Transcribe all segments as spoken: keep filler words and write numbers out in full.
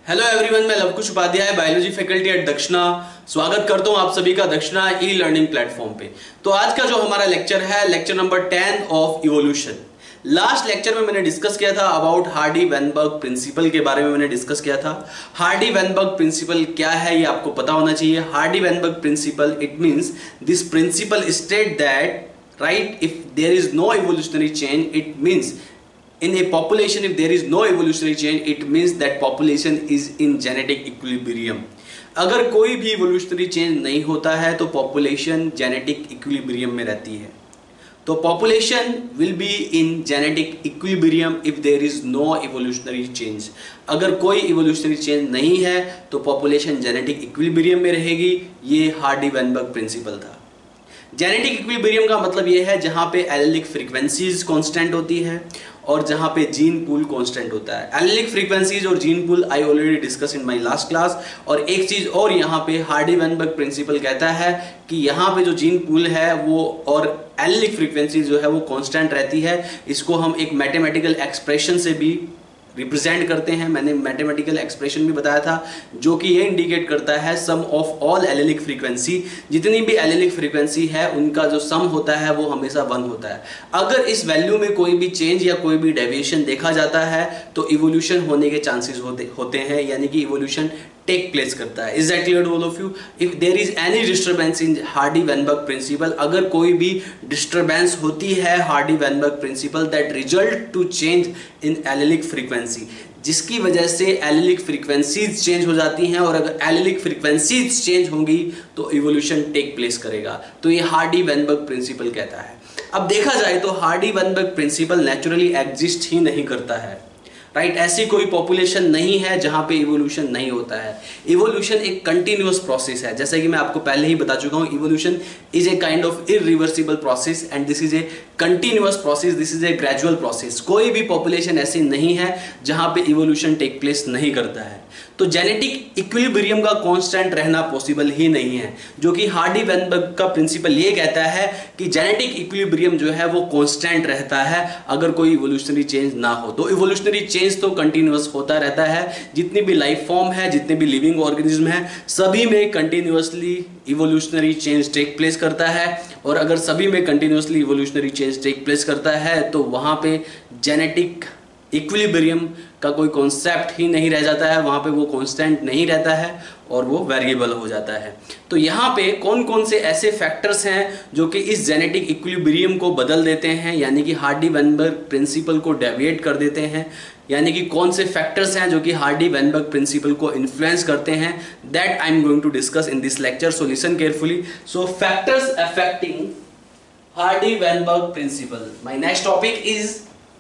Hello everyone, मैं Lavkush Upadhyay biology faculty at Dakshina स्वागत करता हूं आप सभी का दक्षिणा ई लर्निंग प्लेटफॉर्म पे। तो आज का जो हमारा लेक्चर है lecture number ten of evolution. Last lecture में मैंने डिस्कस किया था अबाउट हार्डी-वेनबर्ग प्रिंसिपल के बारे में मैंने डिस्कस किया था। हार्डी-वेनबर्ग प्रिंसिपल क्या है ये आपको पता होना चाहिए। Hardy Weinberg principle it means this principle state that right if there is no evolutionary change it means in a population if there is no evolutionary change it means that population is in genetic equilibrium। अगर कोई भी evolutionary change नहीं होता है तो population genetic equilibrium में रहती है। तो population will be in genetic equilibrium if there is no evolutionary change। अगर कोई evolutionary change नहीं है तो population genetic equilibrium में रहेगी। ये हार्डी-वेनबर्ग प्रिंसिपल था। जेनेटिक इक्विलिब्रियम का मतलब ये है जहाँ पे एलेलिक फ्रीक्वेंसीज कांस्टेंट होती है और जहाँ पे जीन पूल कांस्टेंट होता है। एलेलिक फ्रीक्वेंसीज और gene pool I already discuss in my last class. और एक चीज और यहाँ पे हार्डी-वेनबर्ग प्रिंसिपल कहता है कि यहाँ पे जो जीन पूल है वो और एलेलिक फ्रीक्वेंसीज जो है वो कांस्टेंट रहती है। इसको हम एक मैथमेटिकल एक्सप्रेशन से भी रिप्रेजेंट करते हैं। मैंने मैथमेटिकल एक्सप्रेशन भी बताया था जो कि ये इंडिकेट करता है sum of all allelic frequency. जितनी भी एलेलिक फ्रीक्वेंसी है उनका जो सम होता है वो हमेशा वन होता है। अगर इस वैल्यू में कोई भी चेंज या कोई भी डेविएशन देखा जाता है तो इवोल्यूशन होने के चांसेस होते होते हैं, यानी कि इवोल्यूशन टेक प्लेस करता है। Is that clear to all of you? If there is any disturbance in Hardy Weinberg principle, अगर कोई भी डिस्टर्बेंस होती है Hardy Weinberg principle that result to change in allelic frequency, जिसकी वजह से एलेलिक फ्रीक्वेंसीज चेंज हो जाती हैं और अगर एलेलिक फ्रीक्वेंसीज चेंज होंगी तो इवोल्यूशन टेक प्लेस करेगा। तो ये हार्डी-वेनबर्ग प्रिंसिपल कहता है। अब देखा जाए तो हार्डी-वेनबर्ग प्रिंसिपल नेचुरली एग्जिस्ट ही नहीं करता है। Right right? ऐसी कोई पॉपुलेशन नहीं है जहां पे इवोल्यूशन नहीं होता है। इवोल्यूशन एक कंटिन्यूअस प्रोसेस है, जैसे कि मैं आपको पहले ही बता चुका हूं। Evolution is a kind of irreversible process and this is a continuous process, this is a gradual process. कोई भी पॉपुलेशन ऐसी नहीं है जहां पे इवोल्यूशन टेक प्लेस नहीं करता है। तो जेनेटिक इक्विलिब्रियम का कांस्टेंट रहना पॉसिबल ही नहीं है, जो कि हार्डी-वेनबर्ग का प्रिंसिपल ये कहता है कि जेनेटिक इक्विलिब्रियम जो है वो कांस्टेंट रहता है अगर कोई इवोल्यूशनरी चेंज ना हो। तो इवोल्यूशनरी चेंज तो कंटिन्यूअस होता रहता है। जितनी भी लाइफ फॉर्म है, जितने भी लिविंग ऑर्गेनिज्म है, सभी में continuously evolutionary change take place करता है। और अगर सभी में continuously evolutionary change take place करता है तो वहां पे जेनेटिक इक्विलिब्रियम का कोई कॉन्सेप्ट ही नहीं रह जाता है, वहां पे वो कांस्टेंट नहीं रहता है और वो वेरिएबल हो जाता है। तो यहाँ पे कौन कौन से ऐसे फैक्टर्स हैं जो कि इस जेनेटिक इक्विलिब्रियम को बदल देते हैं, यानी कि हार्डी-वेनबर्ग प्रिंसिपल को डेविएट कर देते हैं, यानी कि कौन से फैक्टर्स हैं जो कि हार्डी-वेनबर्ग प्रिंसिपल को इन्फ्लुएंस करते हैं, that I am going to discuss in this lecture. So listen carefully. So factors affecting Hardy Weinberg principle. My next topic is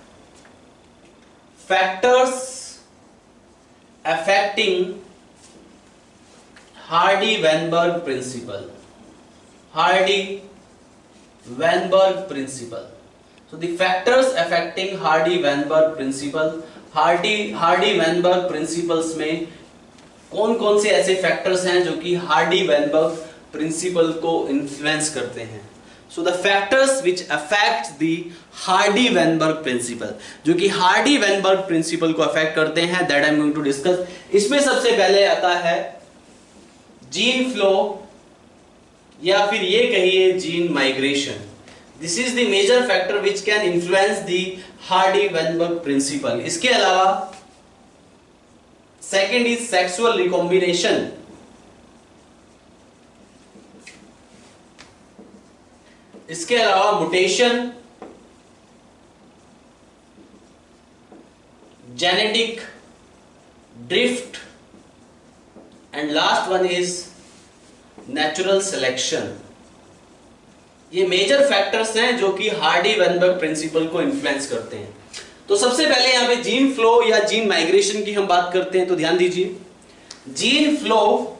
factors affecting Hardy-Weinberg principle. Hardy-Weinberg principle. So the factors affecting Hardy-Weinberg principle, Hardy Hardy-Weinberg principles में कौन कौन से ऐसे factors हैं जो कि Hardy-Weinberg principal को influence करते हैं। So the factors which affect the Hardy-Weinberg principle, जो कि Hardy-Weinberg principle को अफेक्ट करते हैं, that I am going to discuss। इसमें सबसे पहले आता है जीन फ्लो या फिर ये कहिए gene migration. This is the major factor which can influence the Hardy-Weinberg principle। इसके अलावा second is sexual recombination। इसके अलावा mutation, genetic drift and last one is natural selection. ये मेजर फैक्टर्स हैं जो कि हार्डी-वेनबर्ग प्रिंसिपल को इन्फ्लुएंस करते हैं। तो सबसे पहले यहां पे जीन फ्लो या जीन माइग्रेशन की हम बात करते हैं, तो ध्यान दीजिए जीन फ्लो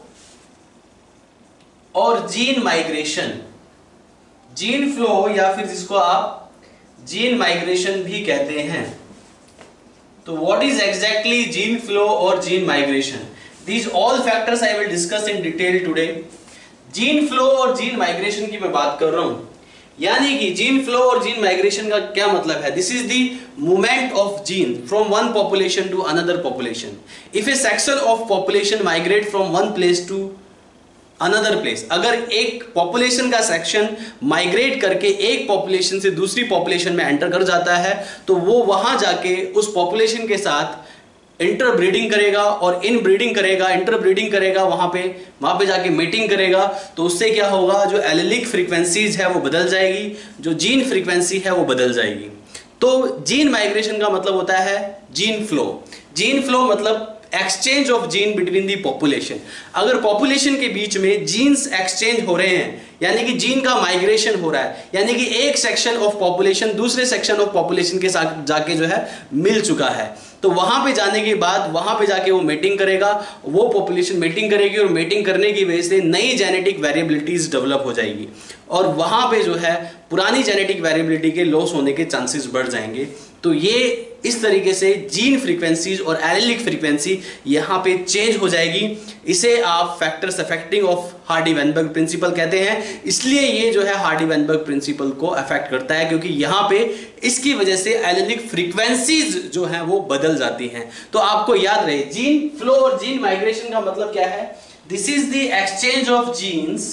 और जीन माइग्रेशन। जीन फ्लो या फिर जिसको आप जीन माइग्रेशन भी कहते हैं। तो what is exactly gene flow और gene migration? These all factors I will discuss in detail today. Gene flow और जीन माइग्रेशन की मैं बात कर रहा हूं। यानी कि जीन फ्लो और जीन माइग्रेशन का क्या मतलब है? This is the movement of gene from one population to another population. If a section of population migrate from one place to another place, अगर एक पॉपुलेशन का सेक्शन माइग्रेट करके एक पॉपुलेशन से दूसरी पॉपुलेशन में एंटर कर जाता है तो वो वहां जाके उस पॉपुलेशन के साथ इंटरब्रीडिंग करेगा और इन ब्रीडिंग करेगा, इंटरब्रीडिंग करेगा, वहां पे वहां पे जाके मीटिंग करेगा। तो उससे क्या होगा, जो एलिलिक फ्रीक्वेंसीज है वो बदल जाएगी, जो जीन फ्रीक्वेंसी है वो बदल जाएगी। तो जीन माइग्रेशन का मतलब होता है जीन फ्लो। जीन फ्लो मतलब exchange of gene between the population. अगर पॉपुलेशन के बीच में जीन्स एक्सचेंज हो रहे हैं, यानी कि जीन का माइग्रेशन हो रहा है, यानी कि एक सेक्शन ऑफ पॉपुलेशन दूसरे सेक्शन ऑफ पॉपुलेशन के साथ जाके जो है मिल चुका है, तो वहां पे जाने के बाद वहां पे जाके वो मेटिंग करेगा, वो पॉपुलेशन मेटिंग करेगी और मेटिंग करने की वजह से नई जेनेटिक वेरिएबिलिटीज डेवलप हो जाएगी और वहां पे जो है पुरानी जेनेटिक वेरिएबिलिटी के लॉस होने के चांसेस बढ़ जाएंगे। तो ये इस तरीके से जीन फ्रीक्वेंसीज और एलिलिक फ्रीक्वेंसी यहाँ पे चेंज हो जाएगी। इसे आप factors affecting of Hardy Weinberg principle कहते हैं। इसलिए ये जो है हार्डी-वेनबर्ग प्रिंसिपल को अफेक्ट करता है, क्योंकि यहाँ पे इसकी वजह से एलिलिक फ्रीक्वेंसीज जो हैं वो बदल जाती हैं। तो आपको याद रहे, जीन फ्लो और जीन माइग्रेशन का मतलब क्या है? This is the exchange of genes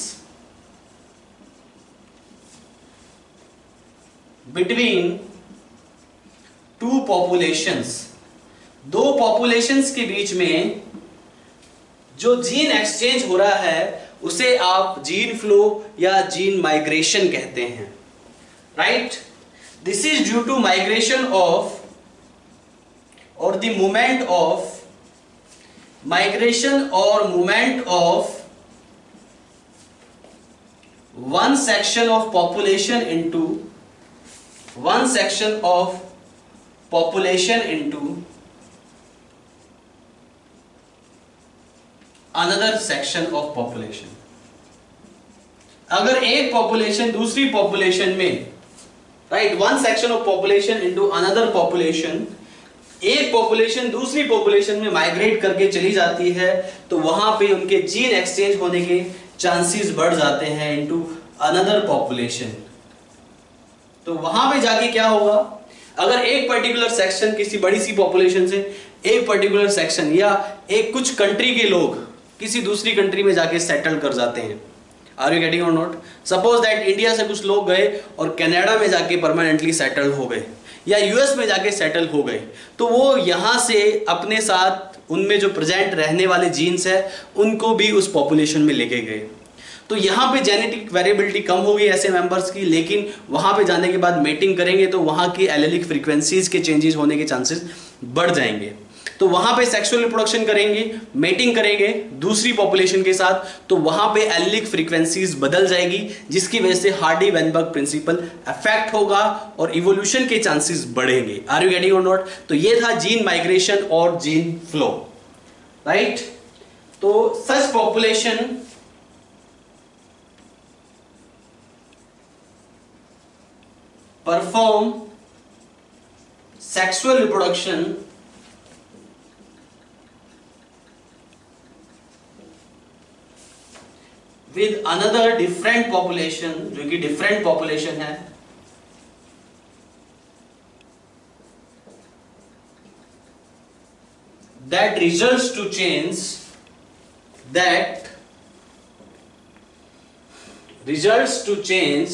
between two populations. दो पॉपुलेशंस के बीच में जो जीन एक्सचेंज हो रहा है उसे आप जीन फ्लो या जीन माइग्रेशन कहते हैं, right? This is due to migration of और द मूवमेंट ऑफ माइग्रेशन और movement of one section of population into one section of population into another section of population। अगर एक population दूसरी population में, right, one section of population into another population, एक population दूसरी population में migrate करके चली जाती है तो वहां पे उनके जीन एक्सचेंज होने के चांसेस बढ़ जाते हैं इनटू अनदर पॉपुलेशन। तो वहां पे जाके क्या होगा, अगर एक पर्टिकुलर सेक्शन किसी बड़ी सी पॉपुलेशन से एक पर्टिकुलर सेक्शन या एक कुछ कंट्री के लोग किसी दूसरी कंट्री में जाके सेटल कर जाते हैं, are you getting or not? Suppose that India से कुछ लोग गए और कनाडा में जाके परमानेंटली सेटल हो गए या यूएस में जाके सेटल हो गए, तो वो यहां से अपने साथ उनमें जो प्रेजेंट रहने वाले जीन्स है उनको भी उस पॉपुलेशन में लेके गए। तो यहाँ पे जेनेटिक वेरिएबिलिटी कम होगी ऐसे मेंबर्स की, लेकिन वहां पे जाने के बाद मेटिंग करेंगे तो वहां की एलिलिक फ्रीक्वेंसीज के चेंजेस होने के चांसेस बढ़ जाएंगे। तो वहां पे सेक्सुअल रिप्रोडक्शन करेंगे, मेटिंग करेंगे दूसरी पॉपुलेशन के साथ, तो वहां पे एलिलिक फ्रीक्वेंसीज बदल जाएगी, जिसकी वजह से हार्डी-वेनबर्ग प्रिंसिपल अफेक्ट होगा और इवोल्यूशन के चांसेस बढ़ेंगे। Are you getting or not? तो ये था जीन माइग्रेशन और जीन फ्लो, राइट? तो such population perform sexual reproduction with another different population, जो कि different population है, that results to change that results to change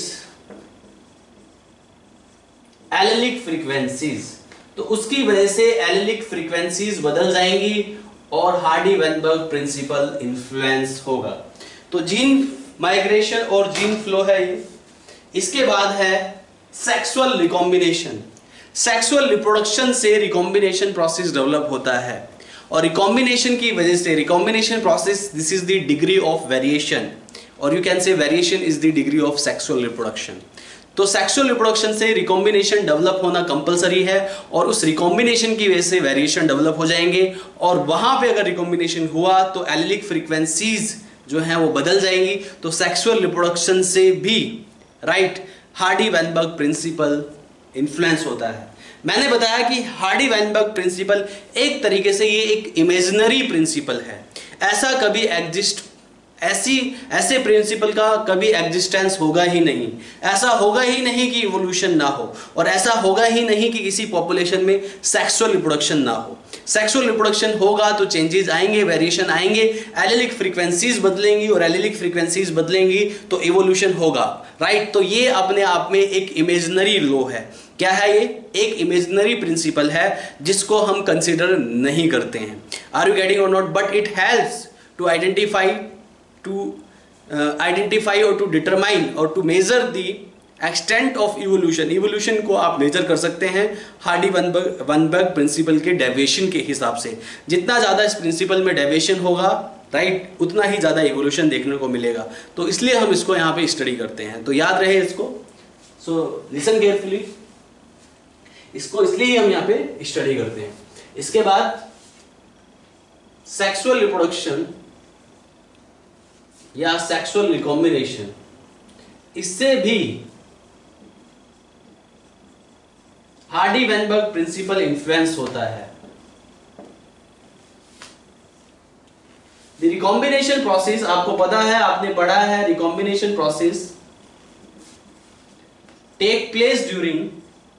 allelic frequencies. तो उसकी वजह से एलिलिक फ्रीक्वेंसीज बदल जाएंगी और हार्डी-वेनबर्ग प्रिंसिपल इन्फ्लुएंस होगा। तो जीन माइग्रेशन और जीन फ्लो है ये। इसके बाद है सेक्सुअल रिकॉम्बिनेशन। सेक्सुअल रिप्रोडक्शन से रिकॉम्बिनेशन प्रोसेस डेवलप होता है और रिकॉम्बिनेशन की वजह से, recombination process this is the degree of variation और you can say variation is the degree of sexual reproduction. तो सेक्सुअल रिप्रोडक्शन से रिकॉम्बिनेशन डेवलप होना कंपलसरी है और उस रिकॉम्बिनेशन की वजह से वेरिएशन डेवलप हो जाएंगे और वहां पे अगर रिकॉम्बिनेशन हुआ तो एलिलिक फ्रीक्वेंसीज जो हैं वो बदल जाएंगी। तो सेक्सुअल रिप्रोडक्शन से भी, राइट, हार्डी-वेनबर्ग प्रिंसिपल इन्फ्लुएंस होता है। मैंने बताया कि हार्डी-वेनबर्ग प्रिंसिपल एक तरीके से ये एक इमेजिनरी प्रिंसिपल है, ऐसा कभी एग्जिस्ट ऐसी ऐसे प्रिंसिपल का कभी एग्जिस्टेंस होगा ही नहीं। ऐसा होगा ही नहीं कि इवोल्यूशन ना हो, और ऐसा होगा ही नहीं कि किसी पॉपुलेशन में सेक्सुअल रिप्रोडक्शन ना हो। सेक्सुअल रिप्रोडक्शन होगा तो चेंजेस आएंगे, वेरिएशन आएंगे, एलिलिक फ्रीक्वेंसीज बदलेंगी, और एलिलिक फ्रीक्वेंसीज बदलेंगी तो इवोल्यूशन होगा, राइट। तो ये अपने आप में एक इमेजिनरी लॉ है। क्या है ये? एक इमेजिनरी प्रिंसिपल है जिसको हम कंसीडर नहीं करते हैं। Are you getting or not? But it helps to identify to uh, identify or to determine or to measure the extent of evolution। evolution को आप मेजर कर सकते हैं हार्डी वनबर्ग वनबर्ग प्रिंसिपल के डेविएशन के हिसाब से। जितना ज़्यादा इस प्रिंसिपल में डेविएशन होगा, राइट, उतना ही ज़्यादा इवोल्यूशन देखने को मिलेगा। तो इसलिए हम इसको यहाँ पे स्टडी करते हैं, तो याद रहे इसको। सो लिसन केयरफुली, इसको इसलिए हम यहाँ पे स्टडी करते हैं। इसके बाद सेक्सुअल रिप्रोडक्शन या सेक्सुअल रिकॉम्बिनेशन, इससे भी हार्डी वेनबर्ग प्रिंसिपल इंफ्लुएंस होता है। द रिकॉम्बिनेशन प्रोसेस, आपको पता है, आपने पढ़ा है, recombination process take place during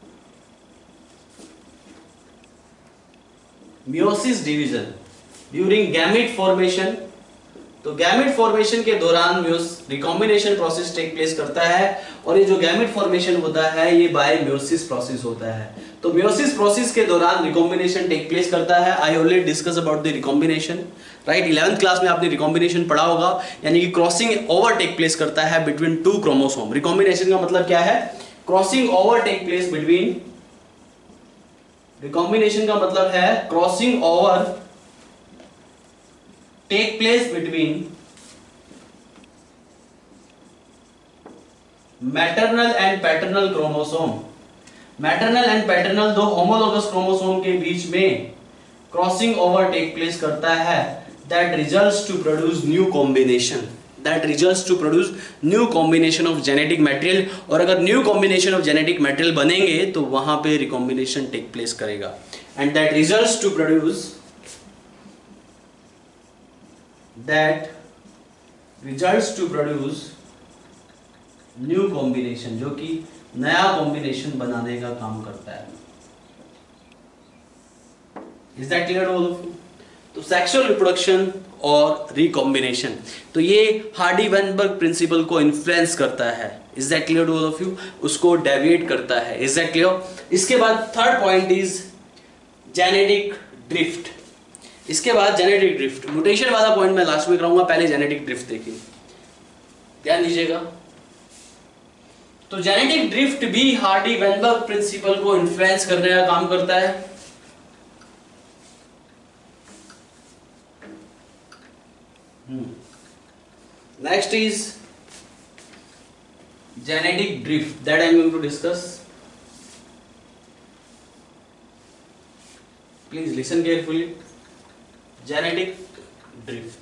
meiosis division, during gamete formation. तो गैमेट फॉर्मेशन के दौरान रिकॉम्बिनेशन प्रोसेस टेक प्लेस करता है, और ये जो गैमेट फॉर्मेशन होता है ये बाय मियोसिस प्रोसेस होता है। तो मियोसिस प्रोसेस के दौरान रिकॉम्बिनेशन टेक प्लेस करता है। I already discuss about the recombination, right. Eleventh class में आपने रिकॉम्बिनेशन पढ़ा होगा, यानी कि क्रॉसिंग ओवर टेक प्लेस करता है बिटवीन टू क्रोमोसोम। रिकॉम्बिनेशन का मतलब क्या है? Crossing over take place between, recombination का मतलब है crossing over take place between maternal and paternal chromosome। maternal and paternal दो homologous chromosome के बीच में crossing over take place करता है, that results to produce new combination, that results to produce new combination of genetic material। और अगर new combination of genetic material बनेंगे तो वहां पे recombination take place करेगा, and that results to produce that results to produce new combination, जो कि नया कॉम्बिनेशन बनाने का काम करता है। Is that clear to all of you? तो सेक्सुअल रिप्रोडक्शन और रिकॉम्बिनेशन, तो ये हार्डी वेनबर्ग प्रिंसिपल को इन्फ्लुएंस करता है। Is that clear to all of you? उसको डेविएट करता है। Is that clear? इसके बाद third point is genetic drift. इसके बाद जेनेटिक ड्रिफ्ट, म्यूटेशन वाला पॉइंट मैं लास्ट में कराऊंगा, पहले जेनेटिक ड्रिफ्ट देखिए, ध्यान दीजिएगा। तो जेनेटिक ड्रिफ्ट भी हार्डी वेनबर्ग प्रिंसिपल को इन्फ्लुएंस करने का काम करता है। Next is genetic drift, that I am going to discuss. Please listen carefully. Genetic drift,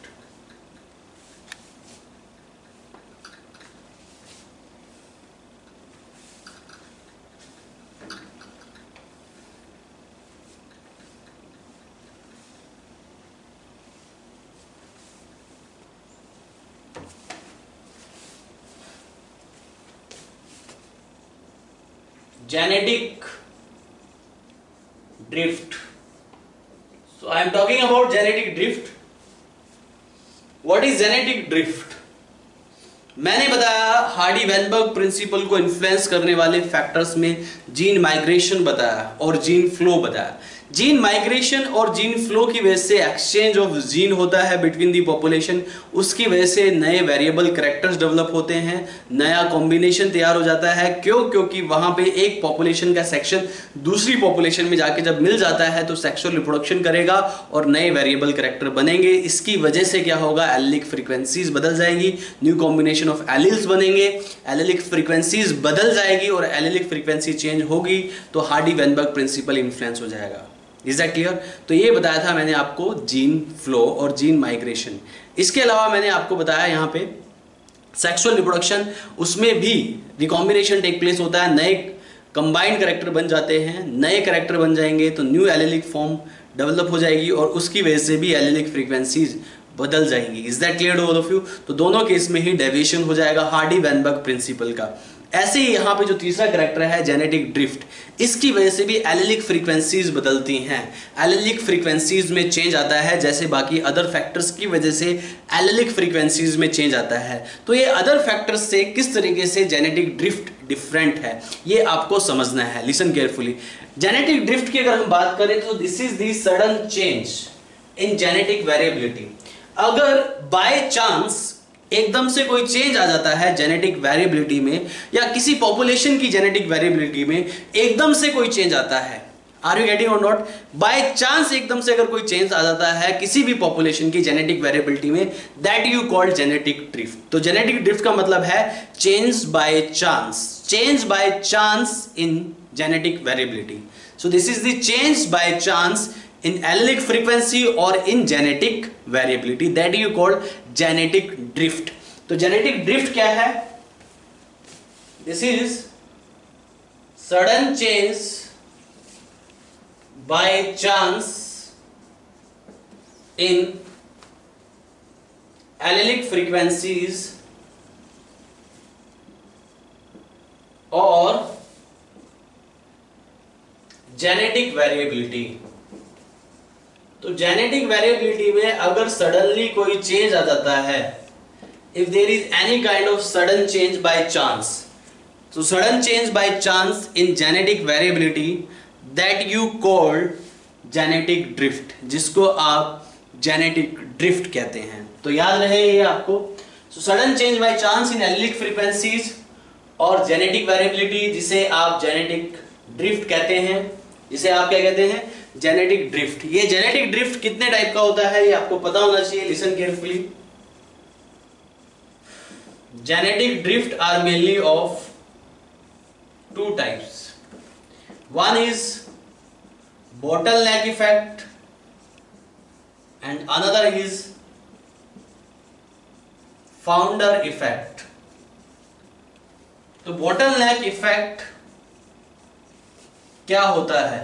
genetic drift. So I am talking about genetic drift. What is genetic drift? मैंने बताया Hardy Weinberg principle को influence करने वाले factors में gene migration बताया और gene flow बताया। Gene migration और जीन फ्लो की वजह से एक्सचेंज ऑफ जीन होता है बिटवीन दी पॉपुलेशन, उसकी वजह से नए वेरिएबल कैरेक्टर्स डेवलप होते हैं, नया कॉम्बिनेशन तैयार हो जाता है। क्यों? क्योंकि वहां पे एक पॉपुलेशन का सेक्शन दूसरी पॉपुलेशन में जाके जब मिल जाता है तो सेक्सुअल रिप्रोडक्शन करेगा और नए वेरिएबल कैरेक्टर बनेंगे। इसकी वजह से क्या होगा? एलिलिक फ्रीक्वेंसीज बदल जाएगी, न्यू कॉम्बिनेशन ऑफ एलिल्स बनेंगे, एलिलिक फ्रीक्वेंसीज बदल जाएगी और एलिलिक फ्रीक्वेंसी चेंज होगी तो हार्डी वेनबर्ग प्रिंसिपल इन्फ्लुएंस हो जाएगा। Is that clear? तो ये बताया था मैंने आपको जीन फ्लो और जीन माइग्रेशन। इसके अलावा मैंने आपको बताया यहाँ पे सेक्सुअल रिप्रोडक्शन, उसमें भी रिकॉम्बिनेशन टेक प्लेस होता है, नए कंबाइंड कैरेक्टर बन जाते हैं, नए कैरेक्टर बन जाएंगे तो न्यू एलिलिक फॉर्म डेवलप हो जाएगी और उसकी वजह से भी एलिलिक फ्रीक्वेंसीज बदल जाएंगी। Is that clear to all of you? तो दोनों केस में ही डेविएशन हो जाएगा हार्डी-वेनबर्ग प्रिंसिपल का। ऐसे ही यहाँ पे जो तीसरा करैक्टर है जेनेटिक ड्रिफ्ट, इसकी वजह से भी एलेलिक फ्रीक्वेंसीज बदलती हैं, एलेलिक फ्रीक्वेंसीज में चेंज आता है, जैसे बाकी अदर फैक्टर्स की वजह से एलेलिक फ्रीक्वेंसीज में चेंज आता है। तो ये अदर फैक्टर्स से किस तरीके से जेनेटिक ड्रिफ्ट डिफरेंट है, ये आपको समझना है। Listen carefully. जेनेटिक ड्रिफ्ट की अगर हम बात करें तो this is the sudden change in genetic variability. अगर बाय चांस एकदम से कोई चेंज आ जाता है जेनेटिक वेरिएबिलिटी में, या किसी पॉपुलेशन की जेनेटिक वेरिएबिलिटी में एकदम से कोई चेंज आता है, are you getting or not? By chance एकदम से अगर कोई चेंज आ जाता है किसी भी पॉपुलेशन की जेनेटिक वेरिएबिलिटी में, that you called genetic drift. तो जेनेटिक ड्रिफ्ट का मतलब है change by chance, change by chance in genetic variability. So this is the change by chance in allelic frequency or in genetic variability, that you call genetic drift। तो genetic drift क्या है? This is sudden change by chance in allelic frequencies or genetic variability। तो genetic variability में अगर suddenly कोई change आ जाता है, if there is any kind of sudden change by chance, तो sudden change by chance in genetic variability, that you called genetic drift, जिसको आप जेनेटिक ड्रिफ्ट कहते हैं। तो याद रहे ये आपको। So sudden change by chance in allelic frequencies और जेनेटिक वेरिएबिलिटी, जिसे आप जेनेटिक ड्रिफ्ट कहते हैं, जिसे आप क्या कहते हैं? Genetic drift. ये जेनेटिक ड्रिफ्ट कितने टाइप का होता है ये आपको पता होना चाहिए। Listen carefully. Genetic drift are mainly of two types. One is bottleneck effect and another is founder effect। तो bottleneck effect क्या होता है?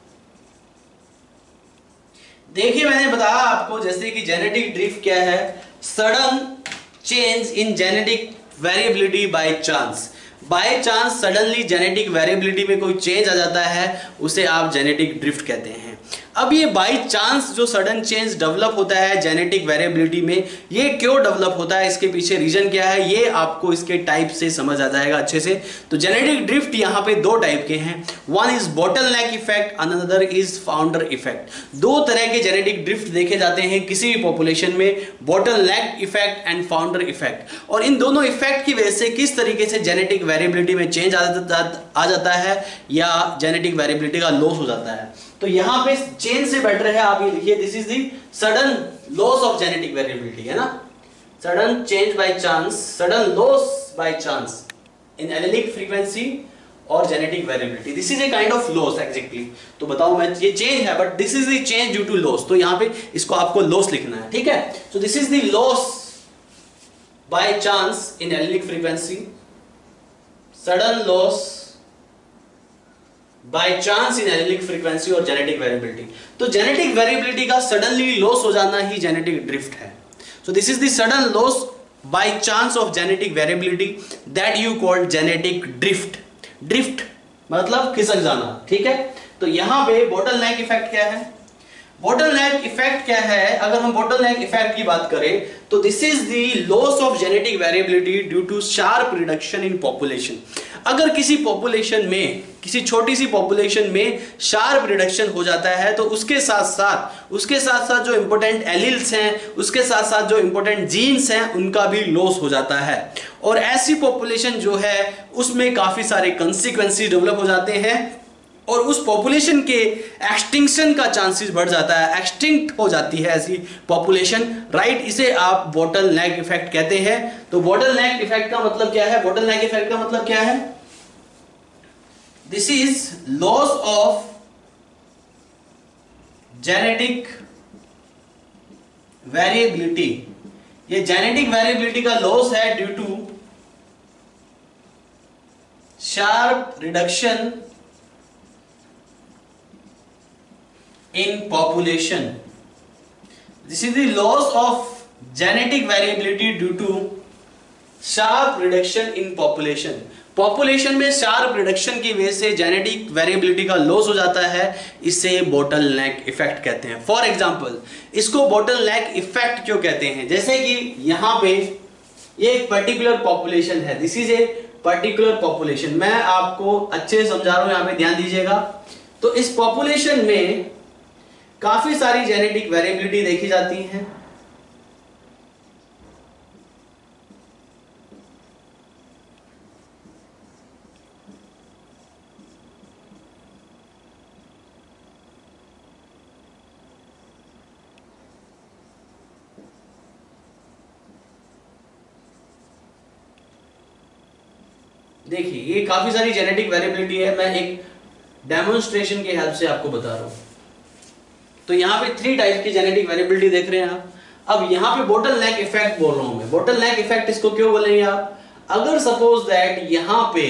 देखिए मैंने बताया आपको, जैसे कि जेनेटिक ड्रिफ्ट क्या है? Sudden change in genetic variability by chance. By chance suddenly genetic variability में कोई चेंज आ जाता है, उसे आप जेनेटिक ड्रिफ्ट कहते हैं। अब ये बाय चांस जो सडन चेंज डेवलप होता है जेनेटिक वेरिएबिलिटी में, ये क्यों डेवलप होता है, इसके पीछे रीजन क्या है, ये आपको इसके टाइप से समझ आ जाएगा अच्छे से। तो जेनेटिक ड्रिफ्ट यहाँ पे दो टाइप के हैं। One is bottleneck effect, another is founder effect. दो तरह के जेनेटिक ड्रिफ्ट देखे जाते हैं किसी भी पॉपुलेशन में, bottleneck effect and founder effect. और इन दोनों इफेक्ट की वजह से किस तरीके से जेनेटिक वेरिएबिलिटी में चेंज आ जाता है या जेनेटिक वेरिएबिलिटी का लॉस हो जाता है। तो यहां पे चेंज से बेटर है आप ये लिखिए, this is the sudden loss of genetic variability, है ना? Sudden change by chance, sudden loss by chance in allelic frequency और genetic variability, this is a kind of loss exactly. तो बताओ मैं, ये चेंज है but this is the change due to loss, तो यहां पे इसको आपको लॉस लिखना है, ठीक है? So this is the loss by chance in allelic frequency, sudden loss by chance in allelic frequency और जेनेटिक वेरिएबिलिटी। तो जेनेटिक वेरिएबिलिटी का सडनली लॉस हो जाना ही जेनेटिक ड्रिफ्ट है। So this is the sudden loss by chance of genetic variability, that you called genetic drift. Drift मतलब खिसक जाना, ठीक है? तो यहां पे बॉटलनेक इफेक्ट क्या है? बॉटलनेक इफेक्ट क्या है? अगर हम बॉटलनेक इफेक्ट की बात करें तो this is the loss of genetic variability due to sharp reduction in population. अगर किसी पॉपुलेशन में, किसी छोटी सी पॉपुलेशन में शार्प रिडक्शन हो जाता है, तो उसके साथ साथ उसके साथ साथ जो इंपॉर्टेंट एलिल्स हैं, उसके साथ साथ जो इंपॉर्टेंट जीन्स हैं, उनका भी लॉस हो जाता है। और ऐसी पॉपुलेशन जो है उसमें काफी सारे कंसिक्वेंसेस डेवलप हो जाते हैं और उस पॉपुलेशन के एक्सटिंक्शन का चांसेस बढ़ जाता है, एक्सटिंक्ट हो जाती है ऐसी पॉपुलेशन, राइट? इसे आप बॉटलनेक इफेक्ट कहते हैं। तो बॉटलनेक इफेक्ट का मतलब क्या है? बॉटलनेक इफेक्ट का मतलब क्या है? This is loss of genetic variability. ये जेनेटिक वेरिएबिलिटी का लॉस है due to sharp reduction in population. This is the loss of genetic variability due to sharp reduction in population. Population में sharp reduction की वजह से genetic variability का loss हो जाता है, इसे बॉटल नेक इफेक्ट कहते हैं। फॉर एग्जांपल, इसको बॉटल नेक इफेक्ट क्यों कहते हैं? जैसे कि यहां पे ये एक पर्टिकुलर पॉपुलेशन है, this is a particular population. मैं आपको अच्छे से समझा रहा हूं, यहां पे ध्यान दीजिएगा। तो इस पॉपुलेशन में काफी सारी जेनेटिक वेरिएबिलिटी देखी जाती है। देखिए, ये काफी सारी जेनेटिक वेरिएबिलिटी है, मैं एक डेमोन्स्ट्रेशन के हेल्प से आपको बता रहा हूं। तो यहां पे थ्री टाइप की जेनेटिक वेरिएबिलिटी देख रहे हैं आप। अब यहां पे बॉटल नेक इफेक्ट बोल रहा हूं मैं। बॉटल नेक इफेक्ट इसको क्यों बोलेंगे आप? अगर सपोज दैट यहां पे,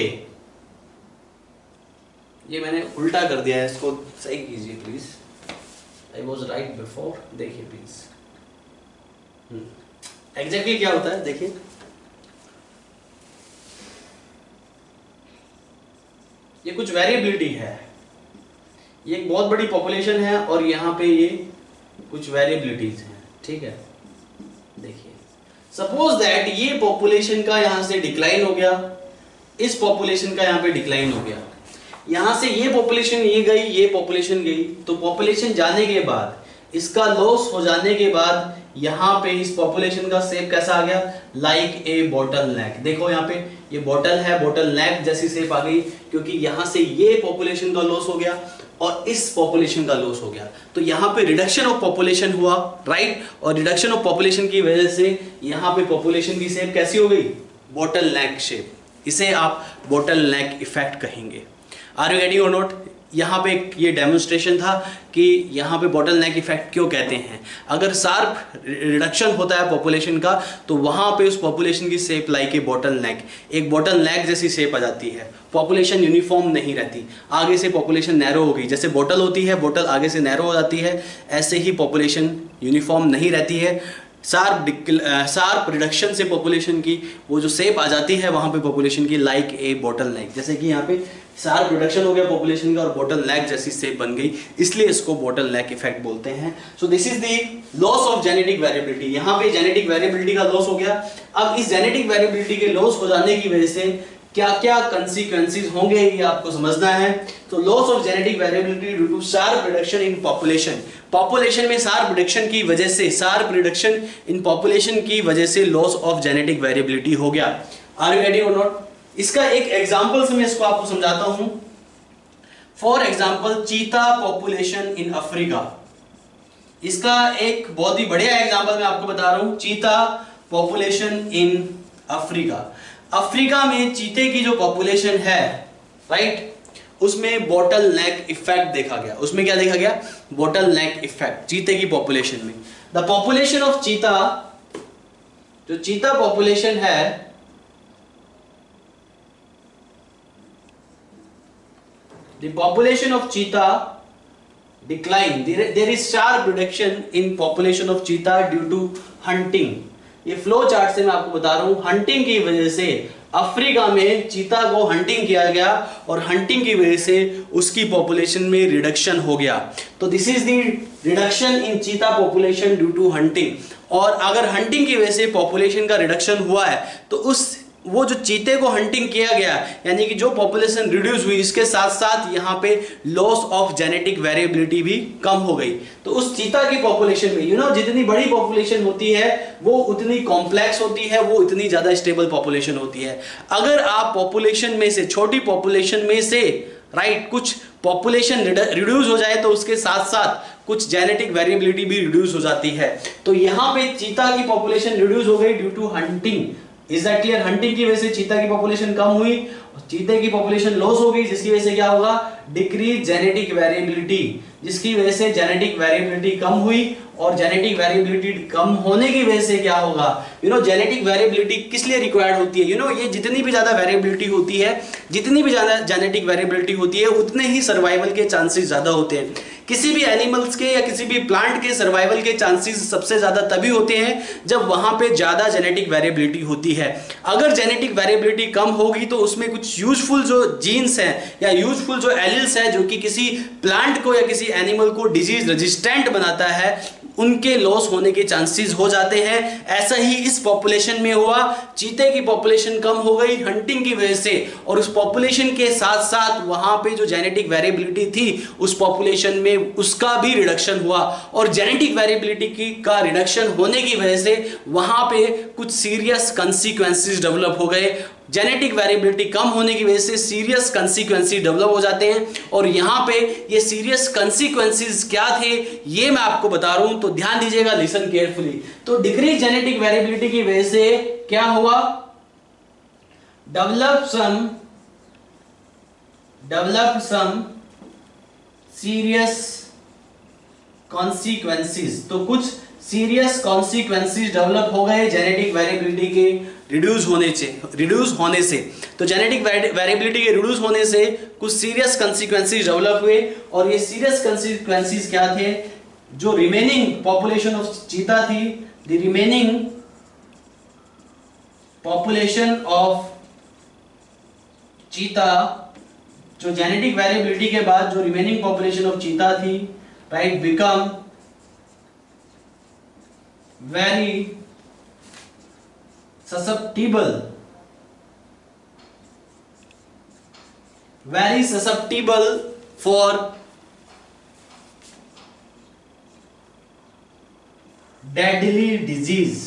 ये मैंने उल्टा कर दिया है, इसको सही कीजिए please. I was right before, देखिए प्लीज एग्जैक्टली क्या होता है। देखिए, ये कुछ वेरिएबिलिटी है, ये एक बहुत बड़ी पॉपुलेशन है और यहाँ पे ये कुछ वेरिएबिलिटीज हैं, ठीक है। देखिए, सपोज दैट ये पॉपुलेशन का यहाँ से डिक्लाइन हो गया, इस पॉपुलेशन का यहाँ पे डिक्लाइन हो गया, यहाँ से ये पॉपुलेशन ये गई, ये पॉपुलेशन गई। तो पॉपुलेशन जाने के बाद, इसका लॉस हो जाने के बाद, यहाँ पे इस पॉपुलेशन का शेप कैसा आ गया? Like a bottle neck. देखो यहाँ पे ये बॉटल है, बॉटल नेक जैसी शेप आ गई, क्योंकि यहाँ से ये पॉपुलेशन का लॉस हो गया और इस पॉपुलेशन का लॉस हो गया। तो यहाँ पे रिडक्शन ऑफ पॉपुलेशन हुआ, राइट। और रिडक्शन ऑफ पॉपुलेशन की वजह से यहाँ पे पॉपुलेशन की शेप कैसी हो गई? Bottle neck shape. इसे आप बॉटल नेक इफेक्ट कहेंगे। Are you getting or not? यहाँ पे ये डेमोन्स्ट्रेशन था कि यहाँ पे बॉटल नेक इफेक्ट क्यों कहते हैं। अगर शार्प रिडक्शन होता है पॉपुलेशन का, तो वहाँ पे उस पॉपुलेशन की shape like a bottle neck, एक बॉटल नेक जैसी शेप आ जाती है। पॉपुलेशन यूनिफॉर्म नहीं रहती, आगे से पॉपुलेशन नैरो हो गई। जैसे बॉटल होती है, बॉटल आगे से नैरो हो जाती है, ऐसे ही पॉपुलेशन यूनिफॉर्म नहीं रहती है। शार्प शार्प रिडक्शन से पॉपुलेशन की वो जो शेप आ जाती है वहाँ पे पॉपुलेशन की लाइक ए बॉटल नेक, जैसे कि यहाँ पे शार्प रिडक्शन हो गया पॉपुलेशन का और बॉटल नेक जैसी शेप बन गई, इसलिए इसको बॉटल नेक इफेक्ट बोलते हैं। So this is the loss of genetic variability. यहाँ पे जेनेटिक वेरिएबिलिटी का लॉस हो गया। अब इस जेनेटिक वेरिएबिलिटी के लॉस हो जाने की वजह से क्या क्या कंसिक्वेंसेस होंगे, ये आपको समझना है। तो loss of genetic variability due to sharp reduction in population. Population में शार्प रिडक्शन की वजह से, शार्प रिडक्शन इन पॉपुलेशन की वजह से लॉस ऑफ जेनेटिक वेरिएबिलिटी हो गया। Are you ready or not? इसका एक एग्जांपल से मैं इसको आपको समझाता हूं। For example, cheetah population in Africa. इसका एक बहुत ही बढ़िया एग्जांपल मैं आपको बता रहा हूं। चीता पॉपुलेशन इन अफ्रीका। अफ्रीका में चीते की जो पॉपुलेशन है, राइट, उसमें बॉटल नेक इफेक्ट देखा गया। उसमें क्या देखा गया? बॉटल नेक इफेक्ट चीते की पॉपुलेशन में। द पॉपुलेशन ऑफ चीता, जो चीता पॉपुलेशन है, the population of cheetah decline. There, there is sharp reduction in population of cheetah due to hunting. ये फ्लो चार्ट से मैं आपको बता रहा हूं। हंटिंग की वजह से अफ्रीका में चीता को हंटिंग किया गया और हंटिंग की वजह से उसकी पॉपुलेशन में रिडक्शन हो गया। तो this is the reduction in cheetah population due to hunting. और अगर हंटिंग की वजह से पॉपुलेशन का रिडक्शन हुआ है, तो उस वो जो चीते को हंटिंग किया गया, यानी कि जो पॉपुलेशन रिड्यूस हुई, इसके साथ साथ यहाँ पे लॉस ऑफ जेनेटिक वेरिएबिलिटी भी कम हो गई। तो उस चीता की पॉपुलेशन में, यू नो, जितनी बड़ी पॉपुलेशन होती है वो उतनी कॉम्प्लेक्स होती है, वो इतनी ज्यादा स्टेबल पॉपुलेशन होती है। अगर आप पॉपुलेशन में से, छोटी पॉपुलेशन में से, राइट, कुछ पॉपुलेशन रिड्यूस हो जाए तो उसके साथ साथ कुछ जेनेटिक वेरिएबिलिटी भी रिड्यूस हो जाती है। तो यहाँ पे चीता की पॉपुलेशन रिड्यूस हो गई due to hunting. Is that clear? Hunting की वजह से चीता की पॉपुलेशन कम हुई, चीते की पॉपुलेशन लॉस हो गई, जिसकी वजह से क्या होगा? डिक्रीज जेनेटिक वेरिएबिलिटी, जिसकी वजह से जेनेटिक वेरिएबिलिटी कम हुई और जेनेटिक वेरिएबिलिटी कम होने की वजह से क्या होगा, यू नो जेनेटिक वेरिएबिलिटी किस लिए रिक्वायर्ड होती है, यू नो ये जितनी भी ज्यादा वेरिएबिलिटी होती है, जितनी भी ज्यादा जेनेटिक वेरिएबिलिटी होती है, उतने ही सर्वाइवल के चांसेस ज्यादा होते हैं। किसी भी एनिमल्स के या किसी भी प्लांट के सर्वाइवल के चांसेस सबसे ज्यादा तभी होते हैं जब वहां पे ज्यादा जेनेटिक वेरिएबिलिटी होती है। अगर जेनेटिक वेरिएबिलिटी कम होगी तो उसमें कुछ यूजफुल जो जीन्स हैं या यूजफुल जो एलिल्स हैं जो कि किसी प्लांट को या किसी एनिमल को डिजीज रेजिस्टेंट बनाता है, उनके लॉस होने के चांसेस हो जाते हैं। ऐसा ही इस पॉपुलेशन में हुआ, चीते की पॉपुलेशन कम हो गई हंटिंग की वजह से, और उस पॉपुलेशन के साथ साथ वहां पे जो जेनेटिक वेरिएबिलिटी थी उस पॉपुलेशन में उसका भी रिडक्शन हुआ, और जेनेटिक वेरिएबिलिटी की का रिडक्शन होने की वजह से वहां पे कुछ सीरियस कंसीक्वेंसेस डेवलप हो गए। जेनेटिक वेरिएबिलिटी कम होने की वजह से सीरियस कंसीक्वेंसेस डेवलप हो जाते हैं, और यहां पे ये सीरियस कंसीक्वेंसेस क्या थे ये मैं आपको बता रहा हूं, तो ध्यान दीजिएगा, लिसन केयरफुली। तो डिक्रीज जेनेटिक वेरिएबिलिटी की वजह से क्या हुआ, develop some develop some serious consequences. तो कुछ सीरियस कॉन्सिक्वेंसेस डेवलप हो गए जेनेटिक वेरिएबिलिटी के रिड्यूस होने से रिड्यूस होने से तो जेनेटिक वेरिएबिलिटी के रिड्यूस होने से कुछ सीरियस कॉन्सिक्वेंसेस डेवलप हुए, और ये सीरियस कॉन्सिक्वेंसेस क्या थे, जो रिमेनिंग पॉपुलेशन ऑफ चीता थी, द रिमेनिंग पॉपुलेशन ऑफ चीता, जो जेनेटिक वेरिएबिलिटी के बाद जो रिमेनिंग पॉपुलेशन ऑफ चीता थी, right, become very susceptible very susceptible for deadly disease।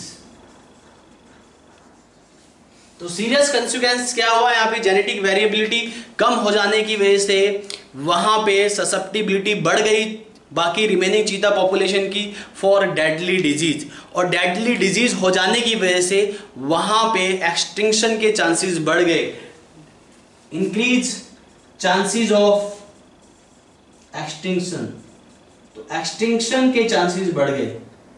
तो सीरियस कंसिक्वेंस क्या हुआ यहाँ पे, जेनेटिक वेरिएबिलिटी कम हो जाने की वजह से वहां पे ससेप्टिबिलिटी बढ़ गई बाकी रिमेनिंग चीता पॉपुलेशन की फॉर डेडली डिजीज, और डेडली डिजीज हो जाने की वजह से वहां पे एक्सटिंक्शन के चांसेस बढ़ गए, इंक्रीज चांसेस ऑफ एक्सटिंक्शन। तो एक्सटिंक्शन के चांसेस बढ़ गए,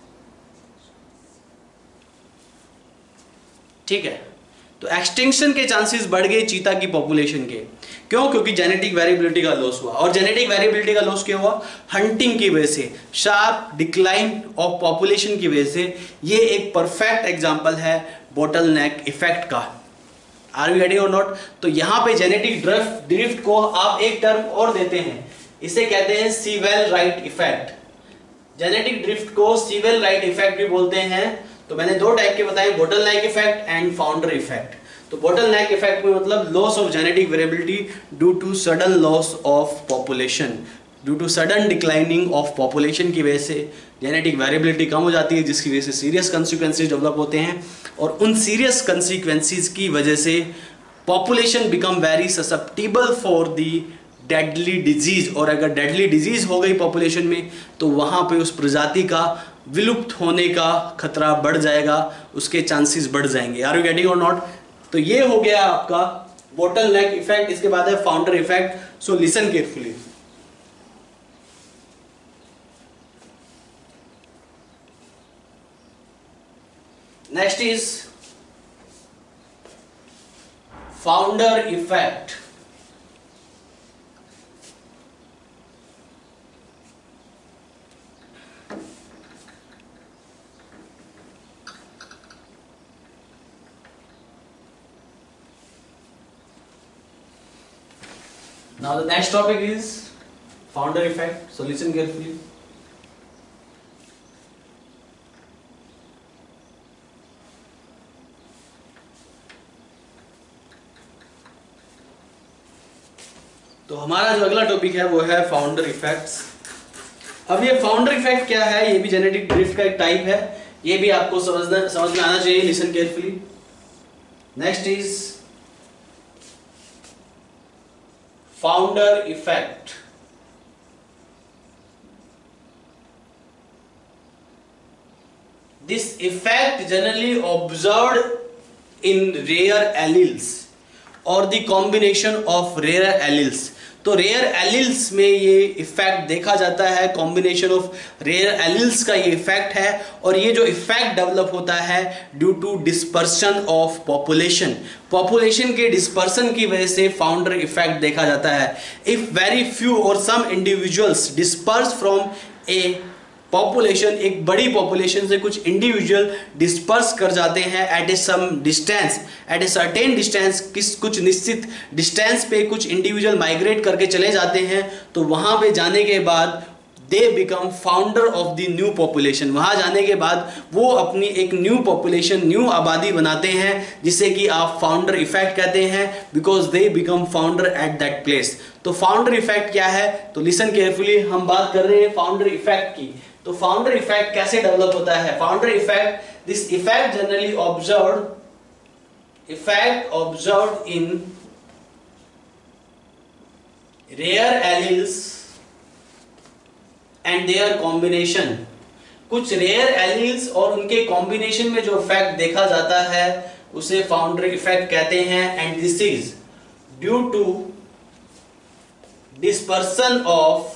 ठीक है। तो एक्सटिंक्शन के चांसेस बढ़ गए चीता की पॉपुलेशन के, क्यों, क्योंकि जेनेटिक वेरिएबिलिटी का लॉस हुआ, और जेनेटिक वेरिएबिलिटी का लॉस क्या हुआ, हंटिंग की वजह से, शार्प डिक्लाइन ऑफ पॉपुलेशन की वजह से। ये एक परफेक्ट एग्जांपल है बोटलनेक इफेक्ट का। Are you getting or not? तो यहां पे जेनेटिक ड्रिफ्ट ड्रिफ्ट को आप एक टर्म और देते हैं, इसे कहते हैं Sewall Wright effect. Genetic drift को सीवेल राइट इफेक्ट भी बोलते हैं। तो मैंने दो टाइप के बताए, bottleneck effect and founder effect. तो बोटलनेक इफेक्ट में मतलब loss of genetic variability due to sudden loss of population, due to sudden declining of population की वजह से जेनेटिक वेरिएबिलिटी कम हो जाती है, जिसकी वजह से सीरियस कंसिक्वेंसेस डेवलप होते हैं, और उन सीरियस कंसिक्वेंसेस की वजह से population become very susceptible for the deadly disease. और अगर डेडली डिजीज हो गई पॉपुलेशन में तो वहां पे उस प्रजाति का विलुप्त होने का खतरा बढ़ जाएगा, उसके चांसेस बढ़ जाएंगे। Are you getting or not? तो ये हो गया आपका बोटलनेक इफेक्ट। इसके बाद है founder effect. So listen carefully. Next is founder effect. Now the next topic is founder effect. So listen carefully. तो हमारा जो अगला टॉपिक है वो है फाउंडर इफेक्ट्स। अब ये फाउंडर इफेक्ट क्या है, ये भी जेनेटिक ड्रिफ्ट का एक टाइप है, ये भी आपको समझना समझ में आना चाहिए। Listen carefully. Next is founder effect। This effect generally observed in rare alleles or the combination of rare alleles। तो रेयर एलिल्स में ये इफेक्ट देखा जाता है, कॉम्बिनेशन ऑफ रेयर एलिल्स का ये इफेक्ट है, और ये जो इफेक्ट डेवलप होता है due to dispersion of population, population के डिस्पर्सन की वजह से फाउंडर इफेक्ट देखा जाता है। If very few or some individuals disperse from a population, एक बड़ी पॉपुलेशन से कुछ इंडिविजुअल डिस्पर्स कर जाते हैं at a some distance, at a certain distance, किस कुछ निश्चित डिस्टेंस पे कुछ इंडिविजुअल माइग्रेट करके चले जाते हैं, तो वहां पे जाने के बाद they become founder of the new population, वहां जाने के बाद वो अपनी एक न्यू पॉपुलेशन, न्यू आबादी बनाते हैं, जिसे कि आप फाउंडर इफेक्ट कहते हैं, because they become founder at that place. तो फाउंडर इफेक्ट क्या है, तो लिसन केयरफुली, हम बात कर रहे हैं फाउंडर इफेक्ट की। तो फाउंडर इफेक्ट कैसे डेवलप होता है? Founder effect, this effect generally observed effect observed in rare alleles and their combination, कुछ रेयर एलिल्स और उनके कॉम्बिनेशन में जो इफेक्ट देखा जाता है उसे फाउंडर इफेक्ट कहते हैं। And this is due to dispersion of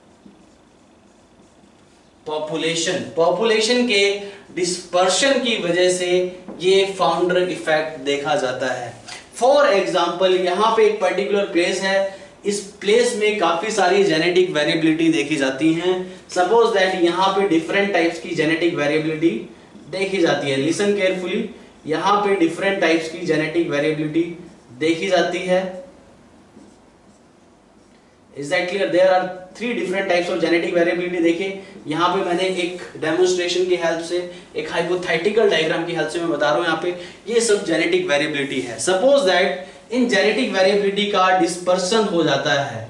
population, population के डिस्पर्शन की वजह से ये फाउंडर इफेक्ट देखा जाता है। फॉर एग्जाम्पल, यहां पे एक पर्टिकुलर प्लेस है, इस प्लेस में काफी सारी जेनेटिक वेरिएबिलिटी देखी जाती हैं। सपोज दैट यहां पे डिफरेंट टाइप्स की जेनेटिक वेरिएबिलिटी देखी जाती है। लिसन केयरफुली, यहां पे डिफरेंट टाइप्स की जेनेटिक वेरिएबिलिटी देखी जाती है। Is that clear? There are three different types of genetic variability। देखिए यहाँ पे मैंने एक डेमोन्स्ट्रेशन की हेल्प से, एक हाइपोथेटिकल डायग्राम की हेल्प से मैं बता रहा हूँ, यहाँ पे ये सब जेनेटिक वेरिएबिलिटी है। सपोज दैट इन जेनेटिक वेरिएबिलिटी का डिस्पर्सन हो जाता है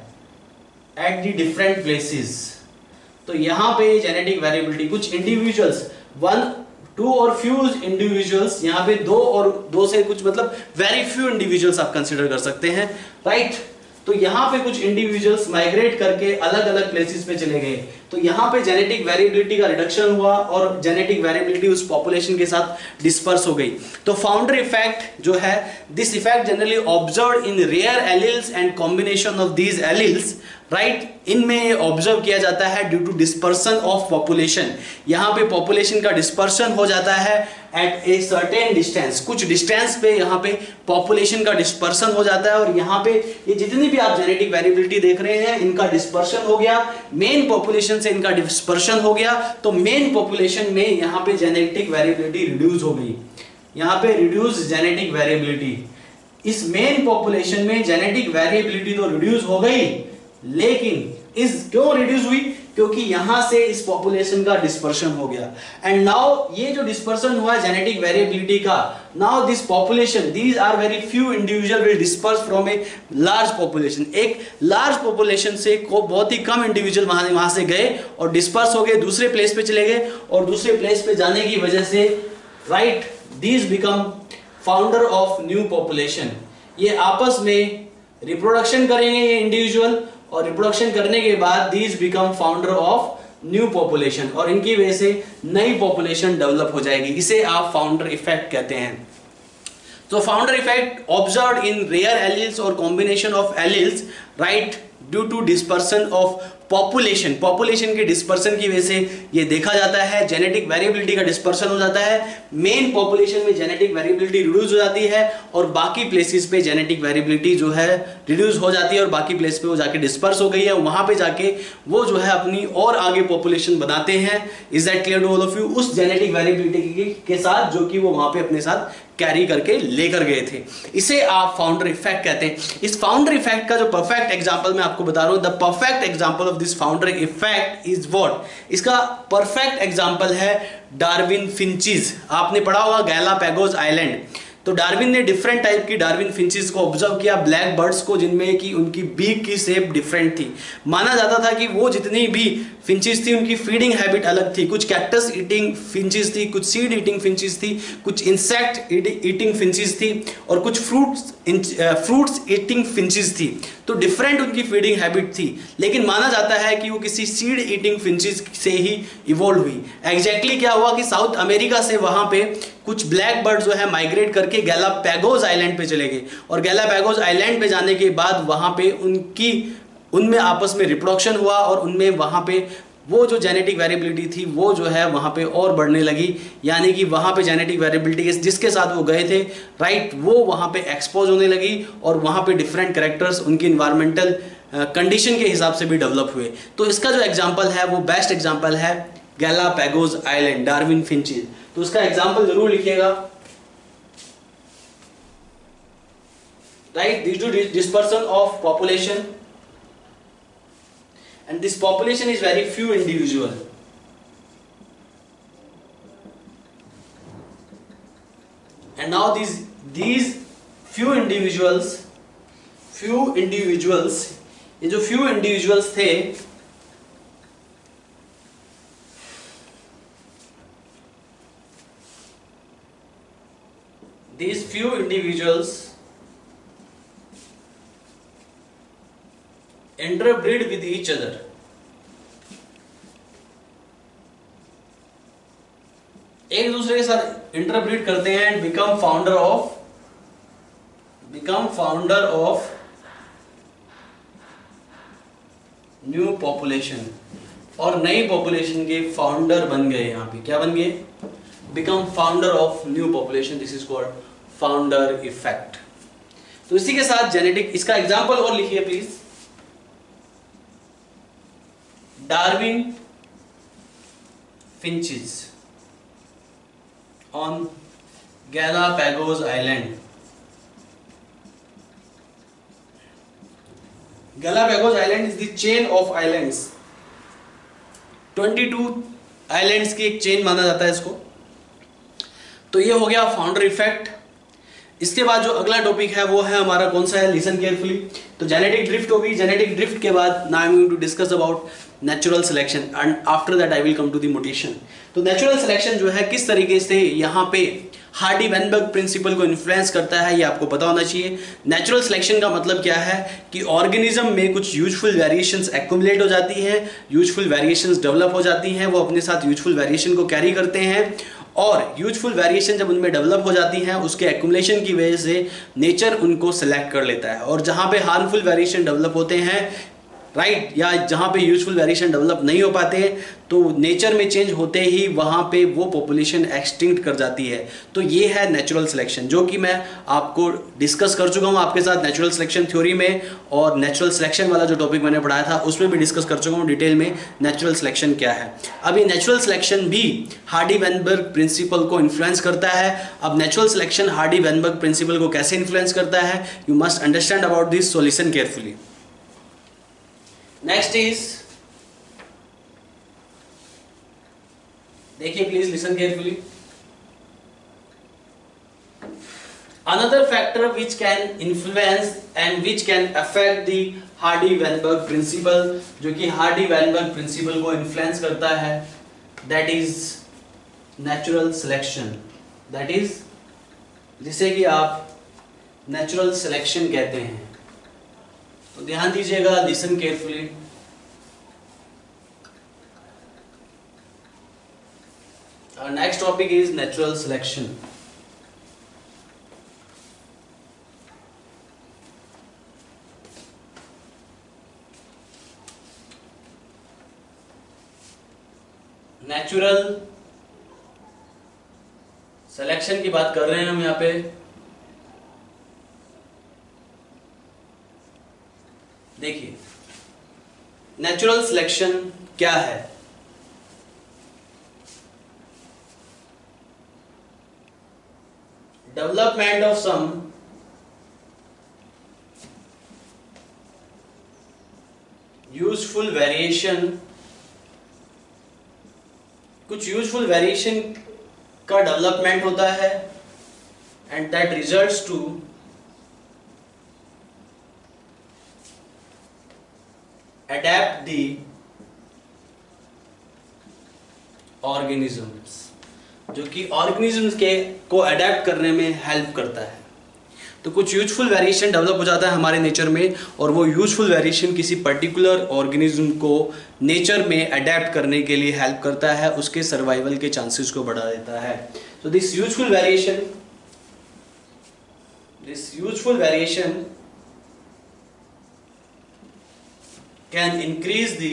एट दी डिफरेंट प्लेसेस, तो यहाँ पे जेनेटिक वेरिएबिलिटी, कुछ individuals, one two or few individuals, यहाँ पे दो और दो से कुछ, मतलब वेरी फ्यू इंडिविजुअल्स आप कंसिडर कर सकते हैं, राइट। तो यहाँ पे कुछ इंडिविजुअल्स माइग्रेट करके अलग अलग प्लेसेस पे चले गए, तो यहाँ पे जेनेटिक वेरिएबिलिटी का रिडक्शन हुआ और जेनेटिक वेरिएबिलिटी उस पॉपुलेशन के साथ डिस्पर्स हो गई। तो फाउंडर इफेक्ट जो है, this effect generally observed in rare alleles and combination of these alleles, right. इनमें ऑब्जर्व किया जाता है due to dispersion of population, यहाँ पे पॉपुलेशन का डिस्पर्सन हो जाता है एट ए सर्टेन डिस्टेंस, कुछ डिस्टेंस पे यहाँ पे पॉपुलेशन का डिस्पर्सन हो जाता है, और यहाँ पे ये जितनी भी आप जेनेटिक वेरिएबिलिटी देख रहे हैं इनका डिस्पर्सन हो गया, मेन पॉपुलेशन से इनका डिस्पर्सन हो गया, तो मेन पॉपुलेशन में यहाँ पे जेनेटिक वेरिएबिलिटी रिड्यूस हो गई, यहाँ पे रिड्यूस जेनेटिक वेरिएबिलिटी। इस मेन पॉपुलेशन में जेनेटिक वेरिएबिलिटी तो रिड्यूस हो गई, लेकिन इस क्यों रिड्यूस हुई? क्योंकि यहां से इस पॉपुलेशन का डिस्पर्शन हो गया। एंड नाउ ये जो डिस्पर्शन हुआ है जेनेटिक वेरिएबिलिटी का, now this population, these are very few individual will disperse from a large population, एक लार्ज पॉपुलेशन से को बहुत ही कम इंडिविजुअल वहां वहां से गए और डिस्पर्स हो गए, दूसरे प्लेस पे चले गए, और दूसरे प्लेस पे जाने की वजह से, राइट, these become founder of new population. ये आपस में रिप्रोडक्शन करेंगे ये इंडिविजुअल, और रिप्रोडक्शन करने के बाद these become founder of new population, और इनकी वजह से नई पॉपुलेशन डेवलप हो जाएगी। इसे आप फाउंडर इफेक्ट कहते हैं। तो founder effect observed in rare alleles और combination of alleles, right, due to dispersion of population, population के डिस्पर्सन की वजह से ये देखा जाता है। जेनेटिक वेरिएबिलिटी का डिस्पर्सन हो जाता है, मेन पॉपुलेशन में जेनेटिक वेरिएबिलिटी रिड्यूस हो जाती है, और बाकी प्लेसेस पे जेनेटिक वेरिएबिलिटी जो है रिड्यूस हो जाती है, और बाकी प्लेस पे वो जाके डिस्पर्स हो गई है, वहां पे जाके वो जो है अपनी और आगे पॉपुलेशन बनाते हैं। Is that clear to all of you? उस जेनेटिक वेरिएबिलिटी के साथ जो कि वो वहां पे अपने साथ कैरी करके लेकर गए थे, इसे आप फाउंडर इफेक्ट कहते हैं। इस फाउंडर इफेक्ट का जो परफेक्ट एग्जांपल मैं आपको बता रहा हूं, the perfect example of this founder effect is what, इसका परफेक्ट एग्जांपल है डार्विन फिंचेस। आपने पढ़ा होगा गैलापागोस आइलैंड। तो डार्विन ने डिफरेंट टाइप की डार्विन फिंचेस को ऑब्जर्व किया, ब्लैक बर्ड्स को, जिनमें कि उनकी बीक की शेप डिफरेंट थी। माना जाता था कि वो जितनी भी फिंचेस थी उनकी फीडिंग हैबिट अलग थी, कुछ कैक्टस ईटिंग फिंचेस थी, कुछ सीड ईटिंग फिंचेस थी, कुछ इंसेक्ट ईटिंग फिंचेस थी, और कुछ फ्रूट्स फ्रूट्स ईटिंग फिंचेस थी। तो डिफरेंट उनकी फीडिंग हैबिट थी, लेकिन माना जाता है कि वो किसी सीड ईटिंग फिंचेस से ही इवॉल्व हुई। एग्जैक्टली क्या हुआ कि साउथ अमेरिका से वहां पे कुछ ब्लैक बर्ड जो है माइग्रेट करके गैलापागोस आइलैंड पे चले गए, और गैलापागोस आइलैंड पे जाने के बाद वहां पे उनकी उनमें आपस में रिप्रोडक्शन हुआ और उनमें वहाँ पे वो जो जेनेटिक वेरिएबिलिटी थी वो जो है वहाँ पे और बढ़ने लगी, यानी कि वहाँ पे जेनेटिक वेरिएबिलिटी जिसके साथ वो गए थे, राइट, वो वहाँ पे एक्सपोज होने लगी और वहाँ पे डिफरेंट कैरेक्टर्स उनकी इन्वायरमेंटल कंडीशन के हिसाब से भी डेवलप हुए। तो इसका जो एग्जाम्पल है वो बेस्ट एग्जाम्पल है गैलापागोस आइलैंड, डार्विन फिंचेस। तो उसका एग्जाम्पल जरूर लिखिएगा, right, due to dispersion of population and this population is very few individual, and now these these few individuals few individuals ये जो few individuals थे these few individuals interbreed with each other। एक दूसरे के साथ interbreed करते हैं and become founder of become founder of new population, और नई पॉपुलेशन के फाउंडर बन गए। यहां पे क्या बन गए? Become founder of new population. This is called founder effect. तो इसी के साथ जेनेटिक, इसका एग्जांपल और लिखिए please. Darwin finches on Galapagos Island। Galapagos Island is the chain of islands। बाईस आइलैंड्स की एक चेन माना जाता है इसको। तो ये हो गया फाउंडर इफेक्ट। इसके बाद जो अगला टॉपिक है वो है हमारा कौन सा है? Listen carefully. तो जेनेटिक ड्रिफ्ट होगी। जेनेटिक ड्रिफ्ट के बाद now I am going to discuss about natural selection and after that I will come to the mutation. तो नेचुरल सिलेक्शन जो है किस तरीके से यहाँ पे हार्डी वेनबर्ग प्रिंसिपल को इन्फ्लुएंस करता है ये आपको पता होना चाहिए। नेचुरल सिलेक्शन का मतलब क्या है कि ऑर्गेनिज्म में कुछ यूजफुल वेरिएशंस एक्युमुलेट हो जाती हैं, यूजफुल वेरिएशंस डेवलप हो जाती हैं, वो अपने साथ यूजफुल वेरिएशन को कैरी करते हैं, और यूजफुल वेरिएशन जब उनमें डेवलप हो जाती हैं उसके एक्युमुलेशन की वजह से नेचर उनको सेलेक्ट कर लेता है। और जहाँ पे हार्मफुल वेरिएशन डेवलप होते हैं, राइट right, या जहाँ पे यूजफुल वेरिएशन डेवलप नहीं हो पाते तो नेचर में चेंज होते ही वहाँ पे वो पॉपुलेशन एक्सटिंक्ट कर जाती है। तो ये है नेचुरल सिलेक्शन, जो कि मैं आपको डिस्कस कर चुका हूँ आपके साथ नेचुरल सिलेक्शन थ्योरी में, और नेचुरल सिलेक्शन वाला जो टॉपिक मैंने पढ़ाया था उसमें भी डिस्कस कर चुका हूँ डिटेल में नेचुरल सिलेक्शन क्या है। अब ये नेचुरल सिलेक्शन भी हार्डी वेनबर्ग प्रिंसिपल को इन्फ्लुएंस करता है। अब natural selection Hardy Weinberg principle को कैसे इन्फ्लुएंस करता है, you must understand about this, so listen carefully. Next is, देखिए please listen carefully, another factor which can influence and which can affect the Hardy Weinberg principle, जो कि Hardy Weinberg principle को influence करता है, that is natural selection. that is जिसे कि आप natural selection कहते हैं। तो ध्यान दीजिएगा, listen carefully. Our next topic is natural selection। Natural selection की बात कर रहे हैं हम यहाँ पे। देखिए नेचुरल सिलेक्शन क्या है? Development of some useful variation, कुछ यूजफुल वेरिएशन का डेवलपमेंट होता है and that results to adapt the organisms, जो कि ऑर्गेनिजम्स के को अडेप्ट करने में हेल्प करता है। तो कुछ यूजफुल वेरिएशन डेवलप हो जाता है हमारे नेचर में, और वो यूजफुल वेरिएशन किसी पर्टिकुलर ऑर्गेनिज्म को नेचर में अडेप्ट करने के लिए हेल्प करता है, उसके सर्वाइवल के चांसेस को बढ़ा देता है। तो this useful variation this useful variation can increase the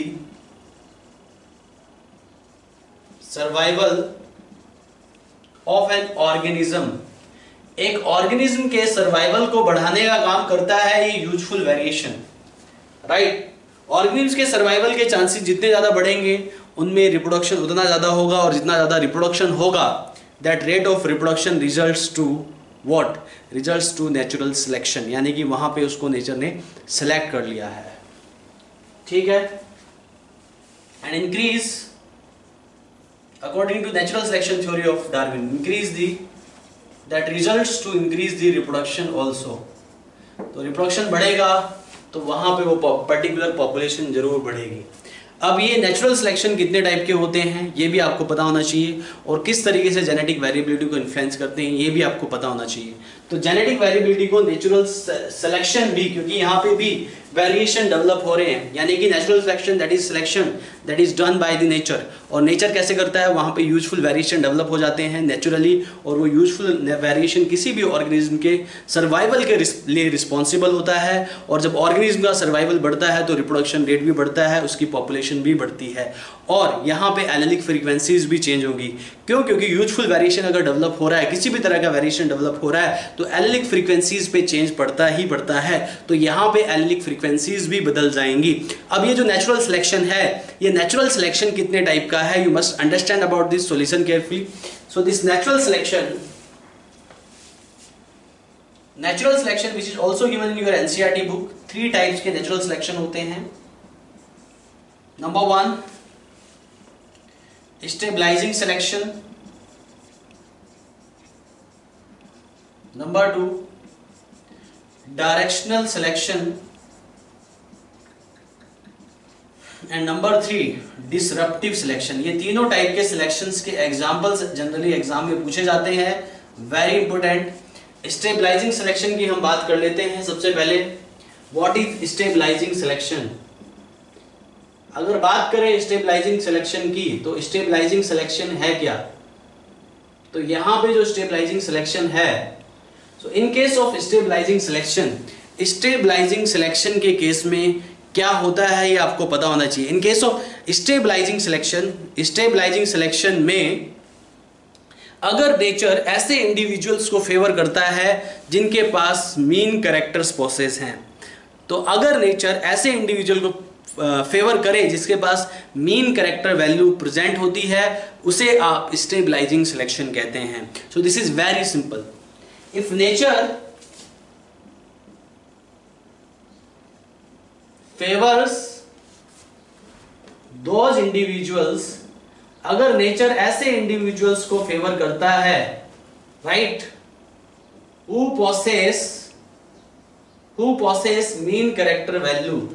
survival of an organism, एक ऑर्गेनिज्म के सर्वाइवल को बढ़ाने का काम करता है ये यूजफुल वेरिएशन, राइट। ऑर्गेनिज्म के सर्वाइवल के चांसेस जितने ज्यादा बढ़ेंगे उनमें रिप्रोडक्शन उतना ज्यादा होगा, और जितना ज्यादा रिप्रोडक्शन होगा that rate of reproduction results to what, results to natural selection, यानी कि वहां पे उसको नेचर ने सिलेक्ट कर लिया है, ठीक है। And increase according to natural selection theory of Darwin, increase the that results to increase the reproduction also, तो रिप्रोडक्शन बढ़ेगा तो वहां पे वो पर्टिकुलर पॉपुलेशन जरूर बढ़ेगी। अब ये नेचुरल सिलेक्शन कितने टाइप के होते हैं ये भी आपको पता होना चाहिए, और किस तरीके से जेनेटिक वेरिएबिलिटी को इन्फ्लुएंस करते हैं ये भी आपको पता होना चाहिए। तो जेनेटिक वेरिएबिलिटी को नेचुरल सिलेक्शन भी, क्योंकि यहाँ पे भी वेरिएशन डेवलप हो रहे हैं, यानी कि natural selection that is selection that is done by the nature, और नेचर कैसे करता है, वहाँ पे यूजफुल वेरिएशन डेवलप हो जाते हैं नेचुरली, और वो यूजफुल वेरिएशन किसी भी ऑर्गेनिज्म के सर्वाइवल के लिए रिस्पॉन्सिबल होता है, और जब ऑर्गेनिज्म का सर्वाइवल बढ़ता है तो रिप्रोडक्शन रेट भी बढ़ता है, उसकी पॉपुलेशन भी बढ़ती है, और यहाँ पे एलेलिक फ्रीक्वेंसीज भी चेंज होगी। क्यों? क्योंकि यूजफुल वेरिएशन अगर डेवलप हो रहा है, किसी भी तरह का वेरिएशन डेवलप हो रहा है, तो एलेलिक फ्रीक्वेंसीज पे चेंज पड़ता ही पड़ता है, तो यहाँ पे एलेलिक फ्रीक्वेंसीज भी बदल जाएंगी। अब ये जो नेचुरल सिलेक्शन है, ये नेचुरल सिलेक्शन कितने टाइप का है, you must understand about this, so listen carefully. So this natural selection, natural selection which is also given in your NCERT book, three types के नेचुरल सिलेक्शन होते हैं। Number one, stabilising selection. Number two, directional selection, and number three, disruptive selection. ये तीनों type के selections के examples generally exam में पूछे जाते हैं, वेरी इंपॉर्टेंट। स्टेबलाइजिंग सिलेक्शन की हम बात कर लेते हैं सबसे पहले। What is stabilising selection? अगर बात करें स्टेबलाइजिंग सिलेक्शन की, तो स्टेबलाइजिंग सिलेक्शन है क्या? तो यहां पे जो स्टेबलाइजिंग सिलेक्शन है, so in case of stabilising selection, stabilising selection के केस में क्या होता है ये आपको पता होना चाहिए। In case of stabilising selection, stabilising selection में अगर नेचर ऐसे इंडिविजुअल्स को फेवर करता है जिनके पास मीन कैरेक्टर्स पोसेस हैं, तो अगर नेचर ऐसे इंडिविजुअल को फेवर करे जिसके पास मीन कैरेक्टर वैल्यू प्रेजेंट होती है, उसे आप स्टेबलाइजिंग सिलेक्शन कहते हैं। So this is very simple. If nature favours those individuals, अगर नेचर ऐसे इंडिविजुअल्स को फेवर करता है, right, who possess who possess mean character value,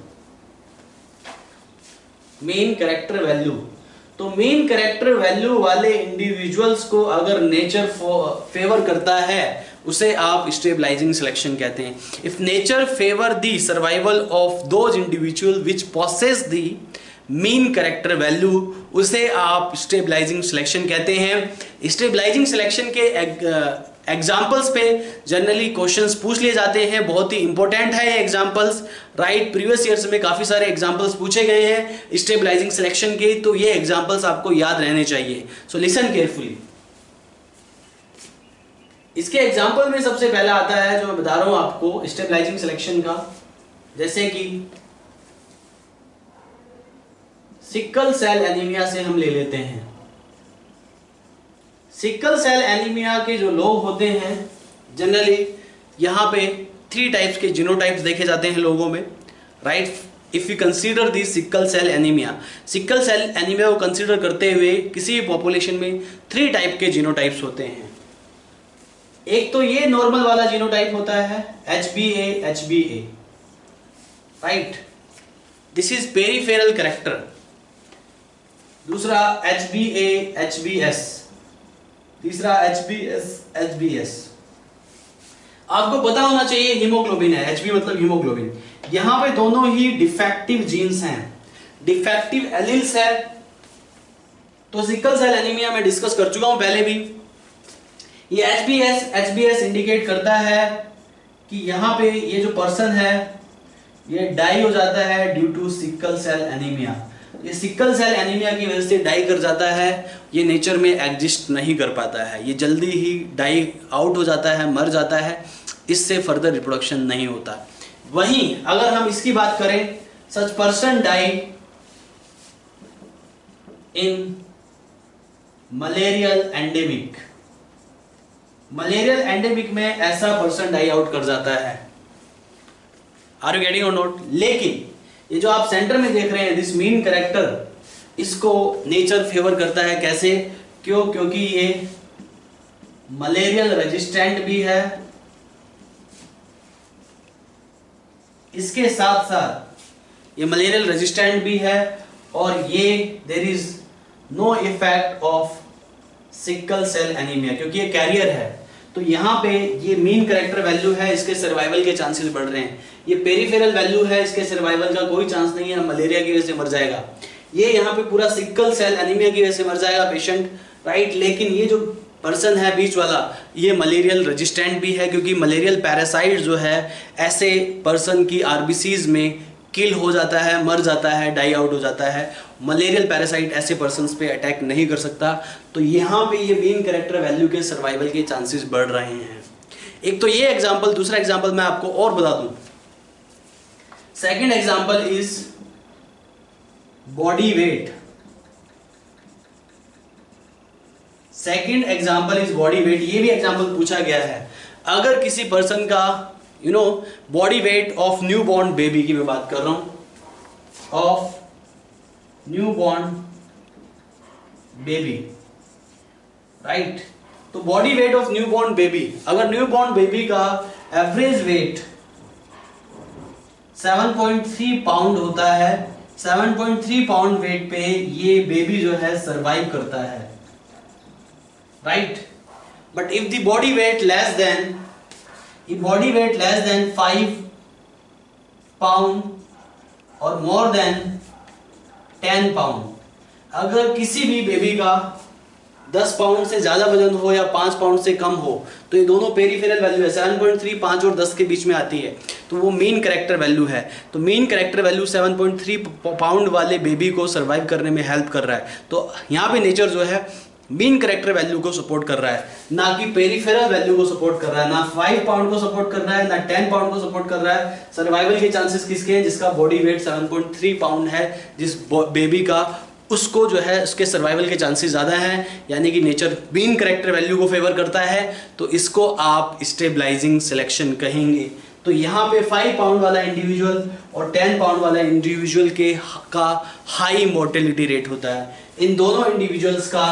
mean character value, तो मीन कैरेक्टर वैल्यू वाले इंडिविजुअल्स को अगर नेचर फेवर करता है, उसे आप स्टेबलाइजिंग सिलेक्शन कहते हैं। If nature favour the survival of those individual which possess the mean character value, उसे आप स्टेबलाइजिंग सिलेक्शन कहते हैं। स्टेबलाइजिंग सिलेक्शन के एग्जाम्पल्स पे जनरली क्वेश्चंस पूछ लिए जाते हैं, बहुत ही इंपॉर्टेंट है ये एग्जाम्पल्स, राइट। प्रीवियस ईयर्स में काफी सारे एग्जाम्पल्स पूछे गए हैं स्टेबलाइजिंग सिलेक्शन के, तो ये एग्जाम्पल्स आपको याद रहने चाहिए। So listen carefully. इसके एग्जाम्पल में सबसे पहला आता है जो मैं बता रहा हूं आपको स्टेबलाइजिंग सिलेक्शन का, जैसे कि सिकल सेल एनीमिया से हम ले लेते हैं। सिकल सेल एनीमिया के जो लोग होते हैं, जनरली यहाँ पे थ्री टाइप्स के जीनोटाइप्स देखे जाते हैं लोगों में, right. If you consider the sickle cell anaemia, sickle cell anaemia को कंसीडर करते हुए किसी भी पॉपुलेशन में थ्री टाइप के जीनोटाइप्स होते हैं। एक तो ये नॉर्मल वाला जीनोटाइप होता है H B A H B A, right, this is peripheral character. दूसरा H B A H B S, तीसरा H B S H B S. आपको पता होना चाहिए हीमोग्लोबिन है, एच बी मतलब हीमोग्लोबिन, यहां पे दोनों ही डिफेक्टिव जीन्स हैं, डिफेक्टिव एलील्स है। तो सिकल सेल एनीमिया में डिस्कस कर चुका हूं पहले भी। ये H B S H B S indicate करता है कि यहां पे ये जो पर्सन है ये डाई हो जाता है due to sickle cell anaemia. ये सिकल सेल एनीमिया की वजह से डाई कर जाता है, ये नेचर में एग्जिस्ट नहीं कर पाता है, ये जल्दी ही डाई आउट हो जाता है, मर जाता है, इससे फर्दर रिप्रोडक्शन नहीं होता। वहीं अगर हम इसकी बात करें, such person die in malarial endemic, malarial endemic में ऐसा पर्सन डाई आउट कर जाता है। Are you getting or not? लेकिन ये जो आप सेंटर में देख रहे हैं दिस मीन कैरेक्टर, इसको नेचर फेवर करता है। कैसे? क्यों? क्योंकि ये मलेरियल रेजिस्टेंट भी है, इसके साथ साथ ये मलेरियल रेजिस्टेंट भी है, और ये there is no effect of sickle cell anaemia, क्योंकि ये कैरियर है। तो यहाँ पे ये मीन कैरेक्टर वैल्यू है, इसके सर्वाइवल के चांसेस बढ़ रहे हैं। ये पेरिफेरल वैल्यू है, इसके सर्वाइवल का कोई चांस नहीं है, मलेरिया की वजह से मर जाएगा। ये यहाँ पे पूरा सिकल सेल एनीमिया की वजह से मर जाएगा पेशेंट, राइट। लेकिन ये जो पर्सन है बीच वाला, ये मलेरियल रेजिस्टेंट भी है, क्योंकि मलेरियल पैरासाइट जो है ऐसे पर्सन की आरबीसीज में किल हो जाता है, मर जाता है, डाई आउट हो जाता है। मलेरियल पैरासाइट ऐसे पर्सन्स पे अटैक नहीं कर सकता। तो यहाँ पे ये मीन कैरेक्टर वैल्यू के सर्वाइवल के चांसेस बढ़ रहे हैं। एक तो ये एग्जांपल, दूसरा एग्जांपल मैं आपको और बता दूं। Second example is body weight. Second example is body weight. ये भी एग्जांपल पूछा गया है। अगर किसी पर्सन का you know body weight of newborn baby की मैं बात कर रहा हूं, of newborn baby, right. तो body weight of newborn baby, अगर न्यू बॉर्न बेबी का average weight seven point three pound होता है, seven point three pound weight पे ये बेबी जो है सरवाइव करता है, right. But if the body weight less than body weight less than five pound और मोर देन टेन पाउंड, अगर किसी भी बेबी का दस पाउंड से ज्यादा वजन हो या पाँच पाउंड से कम हो, तो ये दोनों पेरिफेरल वैल्यू है, सेवन पॉइंट थ्री पाँच और दस के बीच में आती है, तो वो मीन कैरेक्टर वैल्यू है। तो mean character value seven point three pound वाले बेबी को सर्वाइव करने में हेल्प कर रहा है। तो यहाँ पे नेचर जो है मीन कैरेक्टर वैल्यू को सपोर्ट कर रहा है, ना कि पेरिफेरल वैल्यू को सपोर्ट कर रहा है, ना फाइव पाउंड को सपोर्ट कर रहा है, ना टेन पाउंड को सपोर्ट कर रहा है। सर्वाइवल के चांसेस किसके हैं? जिसका body weight seven point three pound है, जिस बेबी का, उसको जो है उसके सर्वाइवल के चांसेस ज़्यादा हैं, यानी कि नेचर मीन कैरेक्टर वैल्यू को फेवर करता है। तो इसको आप स्टेबलाइजिंग सिलेक्शन कहेंगे। तो यहाँ पे फाइव पाउंड वाला इंडिविजुअल और टेन पाउंड वाला इंडिविजुअल के का हाई मोर्टेलिटी रेट होता है। इन दोनों इंडिविजुअल्स का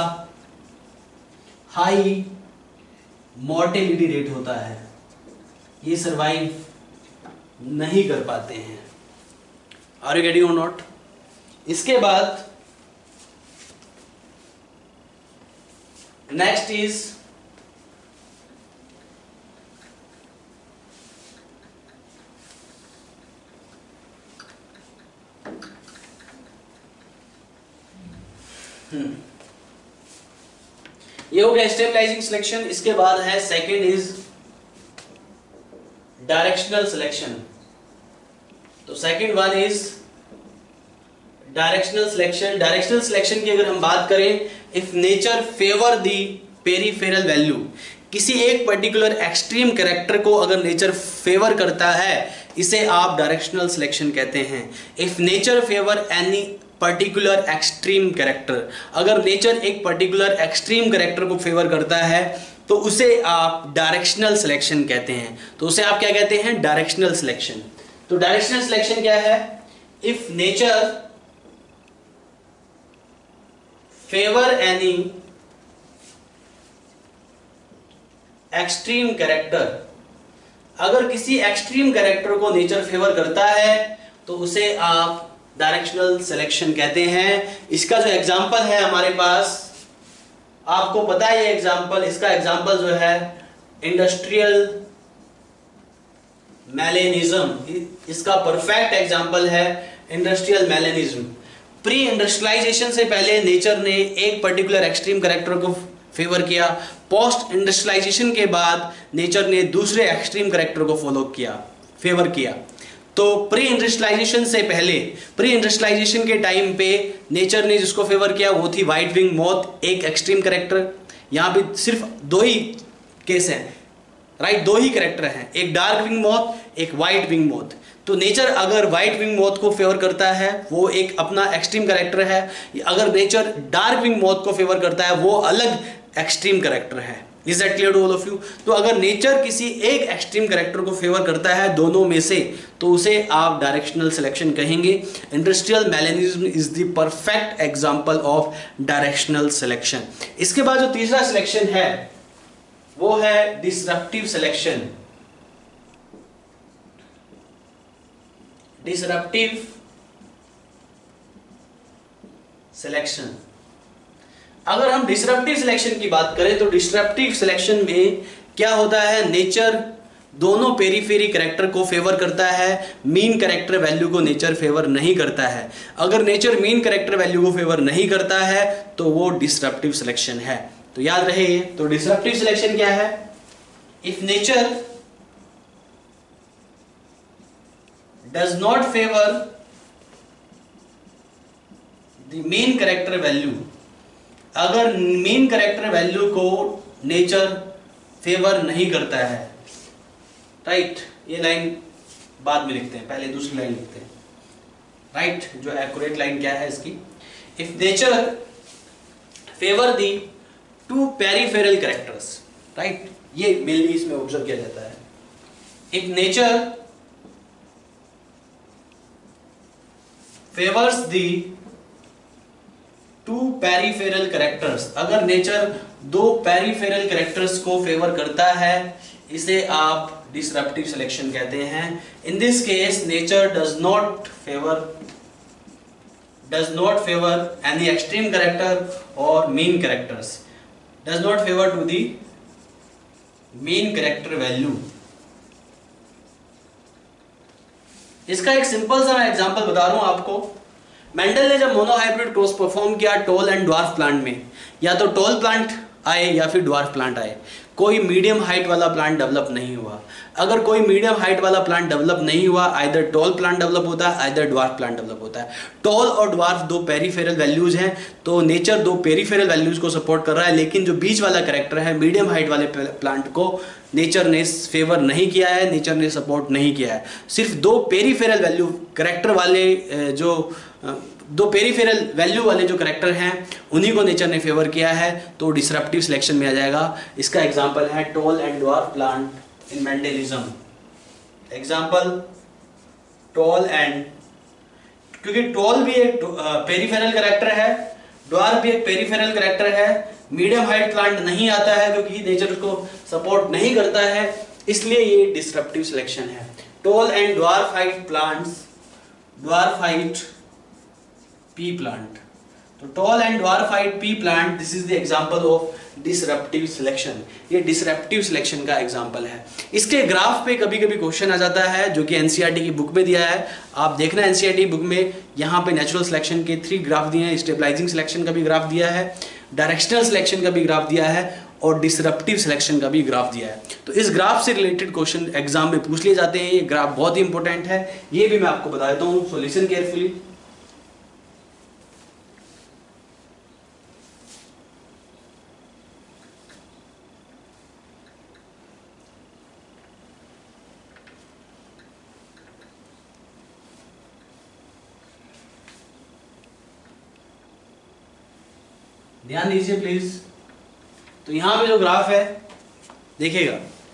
हाई मोर्टेलिटी रेट होता है, ये सरवाइव नहीं कर पाते हैं। Are you getting or not? इसके बाद नेक्स्ट इज हम्म ये हो गया स्टेबलाइजिंग सिलेक्शन। इसके बाद है सेकंड इज डायरेक्शनल सिलेक्शन। तो second one is directional selection. Directional selection की अगर हम बात करें, if nature favour the peripheral value, किसी एक पर्टिकुलर एक्सट्रीम कैरेक्टर को अगर नेचर फेवर करता है, इसे आप डायरेक्शनल सिलेक्शन कहते हैं। If nature favour any particular extreme character, अगर नेचर एक पर्टिकुलर एक्सट्रीम कैरेक्टर को फेवर करता है तो उसे आप डायरेक्शनल सिलेक्शन कहते हैं। तो उसे आप क्या कहते हैं? Directional selection. तो डायरेक्शनल सिलेक्शन क्या है? If nature favour any extreme character, अगर किसी एक्सट्रीम कैरेक्टर को नेचर फेवर करता है तो उसे आप डायरेक्शनल सिलेक्शन कहते हैं। इसका जो एग्जांपल है हमारे पास, आपको पता है ये एग्जांपल, इसका एग्जांपल जो है इंडस्ट्रियल मेलेनिज्म, इसका परफेक्ट एग्जांपल है इंडस्ट्रियल मेलेनिज्म। प्री इंडस्ट्रियलाइजेशन से पहले नेचर ने एक पर्टिकुलर एक्सट्रीम कैरेक्टर को फेवर किया, पोस्ट इंडस्ट्रियलाइजेशन के बाद नेचर ने दूसरे एक्सट्रीम कैरेक्टर को फॉलो किया, फेवर किया। तो प्री इंडस्ट्रियलाइजेशन से पहले, प्री इंडस्ट्रियलाइजेशन के टाइम पे नेचर ने जिसको फेवर किया वो थी व्हाइट विंग मॉथ, एक एक्सट्रीम करेक्टर। यहाँ पे सिर्फ दो ही केस हैं, राइट, दो ही करेक्टर हैं, एक डार्क विंग मॉथ, एक व्हाइट विंग मॉथ। तो नेचर अगर व्हाइट विंग मॉथ को फेवर करता है वो एक अपना एक्सट्रीम करेक्टर है, अगर नेचर डार्क विंग मॉथ को फेवर करता है वो अलग एक्सट्रीम करेक्टर है। Is that clear to all of you? तो अगर नेचर किसी एक एक्सट्रीम करेक्टर को फेवर करता है दोनों में से तो उसे आप डायरेक्शनल सिलेक्शन कहेंगे। Industrial melanism is the perfect example of directional selection. इसके बाद जो तीसरा सिलेक्शन है वो है डिसरप्टिव सिलेक्शन। डिसरप्टिव सिलेक्शन, अगर हम डिसरप्टिव सिलेक्शन की बात करें तो डिसरप्टिव सिलेक्शन में क्या होता है, नेचर दोनों पेरीफेरी करेक्टर को फेवर करता है, मीन करेक्टर वैल्यू को नेचर फेवर नहीं करता है। अगर नेचर मीन करेक्टर वैल्यू को फेवर नहीं करता है तो वो डिसरप्टिव सिलेक्शन है। तो याद रहे ये, तो डिसरप्टिव सिलेक्शन क्या है? If nature does not favour the mean character value, अगर मेन करेक्टर वैल्यू को नेचर फेवर नहीं करता है, राइट right, ये लाइन बाद में लिखते हैं, पहले दूसरी लाइन लिखते हैं, राइट right, जो एक्यूरेट लाइन क्या है इसकी, if nature favour the two peripheral characters, right, ये मेनली इसमें ऑब्जर्व किया जाता है। If nature favours the two peripheral characters, अगर नेचर दो पेरिफेरल करेक्टर्स को फेवर करता है इसे आप डिसरप्टिव सिलेक्शन कहते हैं। In this case nature does not favour does not favour any extreme character or mean characters, does not favour to the mean character value. इसका एक सिंपल सा मैं एग्जांपल बता रहा हूं आपको। मेंडल ने जब मोनोहाइब्रिड क्रॉस परफॉर्म किया टॉल एंड ड्वार्फ प्लांट में, या तो टॉल प्लांट आए या फिर ड्वार्फ प्लांट आए, कोई मीडियम हाइट वाला प्लांट डेवलप नहीं हुआ। अगर कोई मीडियम हाइट वाला प्लांट डेवलप नहीं हुआ, आइदर टॉल प्लांट डेवलप होता है, आइदर ड्वार्फ प्लांट डेवलप होता है। टॉल और ड्वार्फ दो पेरीफेरल वैल्यूज हैं, तो नेचर दो पेरीफेरल वैल्यूज को सपोर्ट कर रहा है, लेकिन जो बीच वाला करेक्टर है मीडियम हाइट वाले प्लांट को नेचर ने फेवर नहीं किया है, नेचर ने सपोर्ट नहीं किया है। सिर्फ दो पेरीफेरल वैल्यू करेक्टर वाले जो दो पेरीफेरल वैल्यू वाले जो करेक्टर हैं उन्हीं को नेचर ने फेवर किया है, तो डिसरप्टिव सिलेक्शन में आ जाएगा। इसका एग्जांपल है tall and dwarf plant in Mendelism. Example tall and, क्योंकि टॉल भी एक पेरीफेरल करेक्टर है, ड्वार्फ भी एक पेरीफेरल करेक्टर है, मीडियम हाइट प्लांट नहीं आता है क्योंकि नेचर उसको सपोर्ट नहीं करता है, इसलिए ये डिसरप्टिव सिलेक्शन है। Tall and dwarf height plants, dwarf height pea plant, तो tall and dwarf height pea plant, this is the example of disruptive selection. ये डिसरप्टिव सिलेक्शन का एग्जांपल है। इसके ग्राफ पे कभी कभी क्वेश्चन आ जाता है जो कि एनसीईआरटी की बुक में दिया है, आप देखना एनसीईआरटी बुक में, यहाँ पे नेचुरल सिलेक्शन के थ्री ग्राफ दिए हैं, स्टेबलाइजिंग सिलेक्शन का भी ग्राफ दिया है, डायरेक्शनल सिलेक्शन का भी ग्राफ दिया है और डिसरप्टिव सिलेक्शन का भी ग्राफ दिया है। तो इस ग्राफ से रिलेटेड क्वेश्चन एग्जाम में पूछ लिए जाते हैं। ये ग्राफ बहुत ही इंपॉर्टेंट है, ये भी मैं आपको बता देता हूँ, सो लिसन केयरफुली। ध्यान दीजिए प्लीज। तो यहां पे जो ग्राफ है देखिएगा,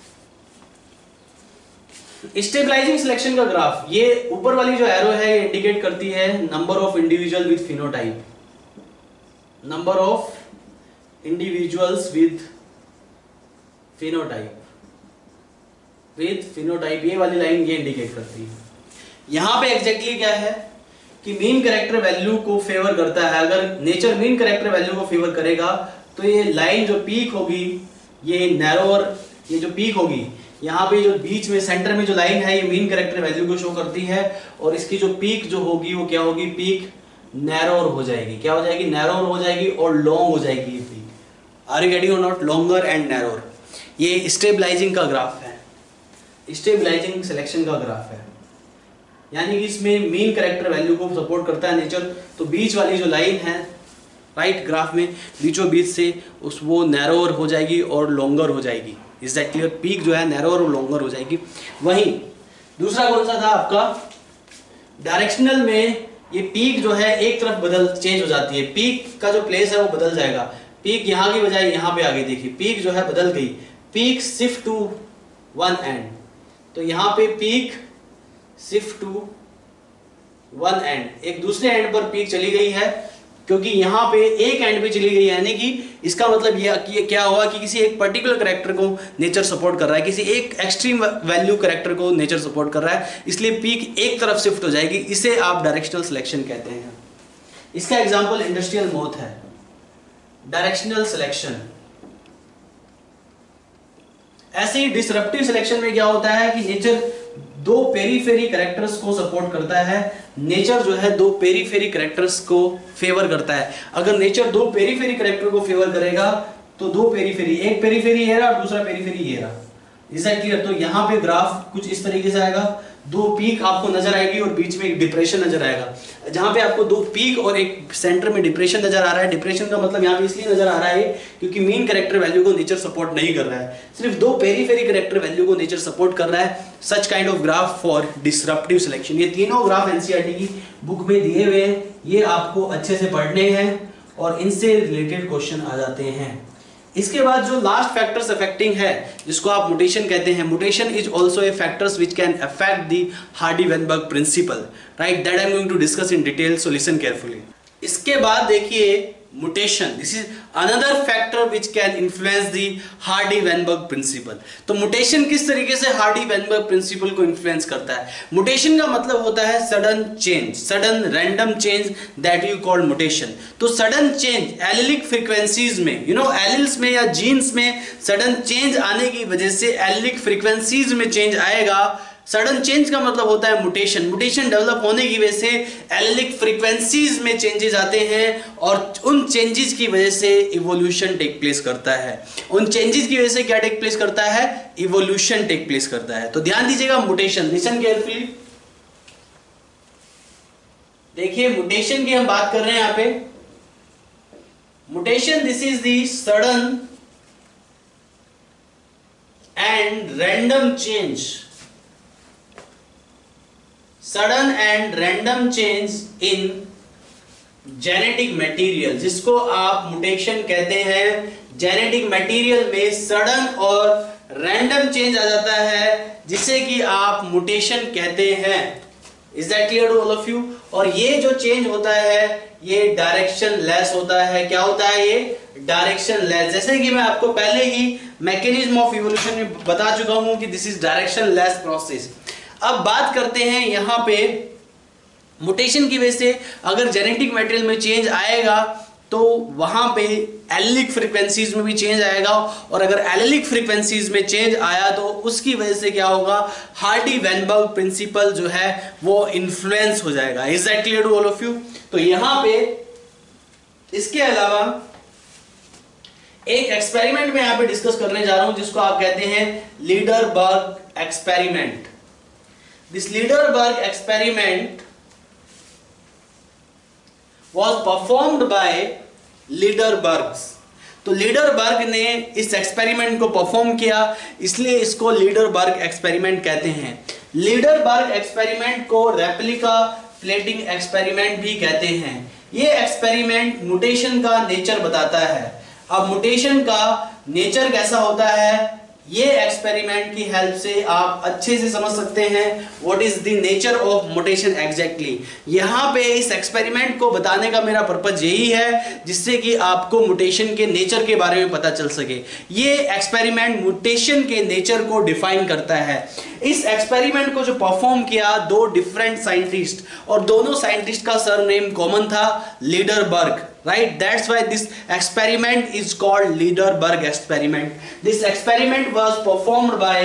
स्टेबलाइजिंग सिलेक्शन का ग्राफ, ये ऊपर वाली जो एरो है ये इंडिकेट करती है number of individual with phenotype, number of individuals with phenotype, with phenotype, ये वाली लाइन ये इंडिकेट करती है। यहां पे एग्जैक्टली क्या है कि मीन कैरेक्टर वैल्यू को फेवर करता है। अगर नेचर मीन कैरेक्टर वैल्यू को फेवर करेगा तो ये लाइन जो पीक होगी, ये नैरोर, ये जो पीक होगी, यहाँ पे जो बीच में सेंटर में जो लाइन है ये मीन कैरेक्टर वैल्यू को शो करती है, और इसकी जो पीक जो होगी वो क्या होगी, पीक नैरोर हो जाएगी। क्या हो जाएगी, नैरोर हो जाएगी और लॉन्ग हो जाएगी ये peak. Are you getting or not, longer and narrower. ये स्टेबलाइजिंग का ग्राफ है, स्टेबलाइजिंग सिलेक्शन का ग्राफ है। यानी कि इसमें मीन कैरेक्टर वैल्यू को सपोर्ट करता है नेचर। तो बीच वाली जो लाइन है राइट right, ग्राफ में बीचों बीच से उस वो नैरोअर हो जाएगी और लॉन्गर हो जाएगी। Is that clear? पीक जो है नैरोअर और लॉन्गर हो जाएगी। वहीं दूसरा कौन सा था आपका? डायरेक्शनल में ये पीक जो है एक तरफ बदल चेंज हो जाती है, पीक का जो प्लेस है वो बदल जाएगा। पीक यहाँ की बजाय यहाँ पे आगे देखिए पीक जो है बदल गई, peak shift to one end. तो यहाँ पे peak shift to one end, एक दूसरे एंड पर पीक चली गई है, क्योंकि यहाँ पे एक एंड पे चली गई है। यानी कि इसका मतलब यह कि क्या हुआ कि किसी एक पर्टिकुलर कैरेक्टर को नेचर सपोर्ट कर रहा है, किसी एक एक्सट्रीम वैल्यू कैरेक्टर को नेचर सपोर्ट कर रहा है, इसलिए पीक एक तरफ शिफ्ट हो जाएगी। इसे आप डायरेक्शनल सिलेक्शन कहते हैं। इसका एग्जांपल इंडस्ट्रियल मोथ है। Directional selection. ऐसे ही डिसरप्टिव सिलेक्शन में क्या होता है कि नेचर दो पेरीफेरी कैरेक्टर्स को सपोर्ट करता है। नेचर जो है दो पेरीफेरी कैरेक्टर्स को फेवर करता है। अगर नेचर दो पेरीफेरी कैरेक्टर को फेवर करेगा तो दो पेरीफेरी, एक पेरीफेरी ये रहा और दूसरा पेरीफेरी ये रहा। Is that clear? तो यहाँ पे ग्राफ कुछ इस तरीके से आएगा, दो पीक आपको नजर आएगी और बीच में एक डिप्रेशन नजर आएगा। जहां पे आपको दो पीक और एक सेंटर में डिप्रेशन नजर आ रहा है, डिप्रेशन का मतलब यहाँ पे इसलिए नजर आ रहा है क्योंकि मीन कैरेक्टर वैल्यू को नेचर सपोर्ट नहीं कर रहा है, सिर्फ दो पेरीफेरी कैरेक्टर वैल्यू को नेचर सपोर्ट कर रहा है। Such kind of graph for disruptive selection. ये तीनों ग्राफ एनसीईआरटी की बुक में दिए हुए हैं, ये आपको अच्छे से पढ़ने हैं और इनसे रिलेटेड क्वेश्चन आ जाते हैं। इसके बाद जो लास्ट फैक्टर्स अफेक्टिंग है जिसको आप मुटेशन कहते हैं, mutation is also a factors which can affect the Hardy Weinberg principle, right? That I am going to discuss in detail, so listen carefully. इसके बाद देखिए mutation, this is another factor which can influence the Hardy Weinberg principle. तो mutation किस तरीके से Hardy-Weinberg principal को influence करता है? मुटेशन का मतलब होता है sudden change, sudden random change, that you call mutation. तो सडन चेंज एलिलिक फ्रीक्वेंसीज में, यू नो एलिल्स में या जीन्स में सडन चेंज आने की वजह से एलिलिक फ्रीक्वेंसीज में चेंज आएगा। सडन चेंज का मतलब होता है मुटेशन। मुटेशन डेवलप होने की वजह से एलिलिक फ्रीक्वेंसीज में चेंजेस आते हैं और उन चेंजेस की वजह से इवोल्यूशन टेक प्लेस करता है। उन चेंजेस की वजह से क्या टेक प्लेस करता है? इवोल्यूशन टेक प्लेस करता है। तो ध्यान दीजिएगा मुटेशन, लिसन केयरफुली। देखिए मुटेशन की हम बात कर रहे हैं यहां पे। Mutation, this is the sudden and random change, sudden and random change in genetic material, जिसको आप मुटेशन कहते हैं। जेनेटिक मटेरियल में सडन और रैंडम चेंज आ जाता है जिसे कि आप मुटेशन कहते हैं। Is that clear to all of you? और ये जो चेंज होता है ये डायरेक्शन लेस होता है। क्या होता है ये? Directionless. जैसे कि मैं आपको पहले ही मैकेनिज्म ऑफ इवोल्यूशन में बता चुका हूं कि this is directionless process. अब बात करते हैं यहां पे मुटेशन की वजह से अगर जेनेटिक मटेरियल में चेंज आएगा तो वहां पे एलिलिक फ्रीक्वेंसीज में भी चेंज आएगा, और अगर एलिलिक फ्रीक्वेंसीज में चेंज आया तो उसकी वजह से क्या होगा? हार्डी-वेनबर्ग प्रिंसिपल जो है वो इन्फ्लुएंस हो जाएगा। Is that clear to all of you? तो यहां पे इसके अलावा एक एक्सपेरिमेंट में यहां पे डिस्कस करने जा रहा हूं जिसको आप कहते हैं Lederberg experiment. This Liederberg experiment was performed by Liederbergs। तो लीडरबर्ग ने इस एक्सपेरिमेंट को परफॉर्म किया, इसलिए इसको लीडरबर्ग एक्सपेरिमेंट कहते हैं। लीडरबर्ग एक्सपेरिमेंट को रेप्लिका प्लेटिंग एक्सपेरिमेंट भी कहते हैं। ये एक्सपेरिमेंट मुटेशन का नेचर बताता है। अब मुटेशन का नेचर कैसा होता है ये एक्सपेरिमेंट की हेल्प से आप अच्छे से समझ सकते हैं what is the nature of mutation exactly. यहाँ पे इस एक्सपेरिमेंट को बताने का मेरा पर्पज यही है जिससे कि आपको मुटेशन के नेचर के बारे में पता चल सके। ये एक्सपेरिमेंट मुटेशन के नेचर को डिफाइन करता है। इस एक्सपेरिमेंट को जो परफॉर्म किया दो डिफरेंट साइंटिस्ट, और दोनों साइंटिस्ट का सरनेम कॉमन था, Lederberg, right? That's why this experiment is called Liederberg experiment. This experiment was performed by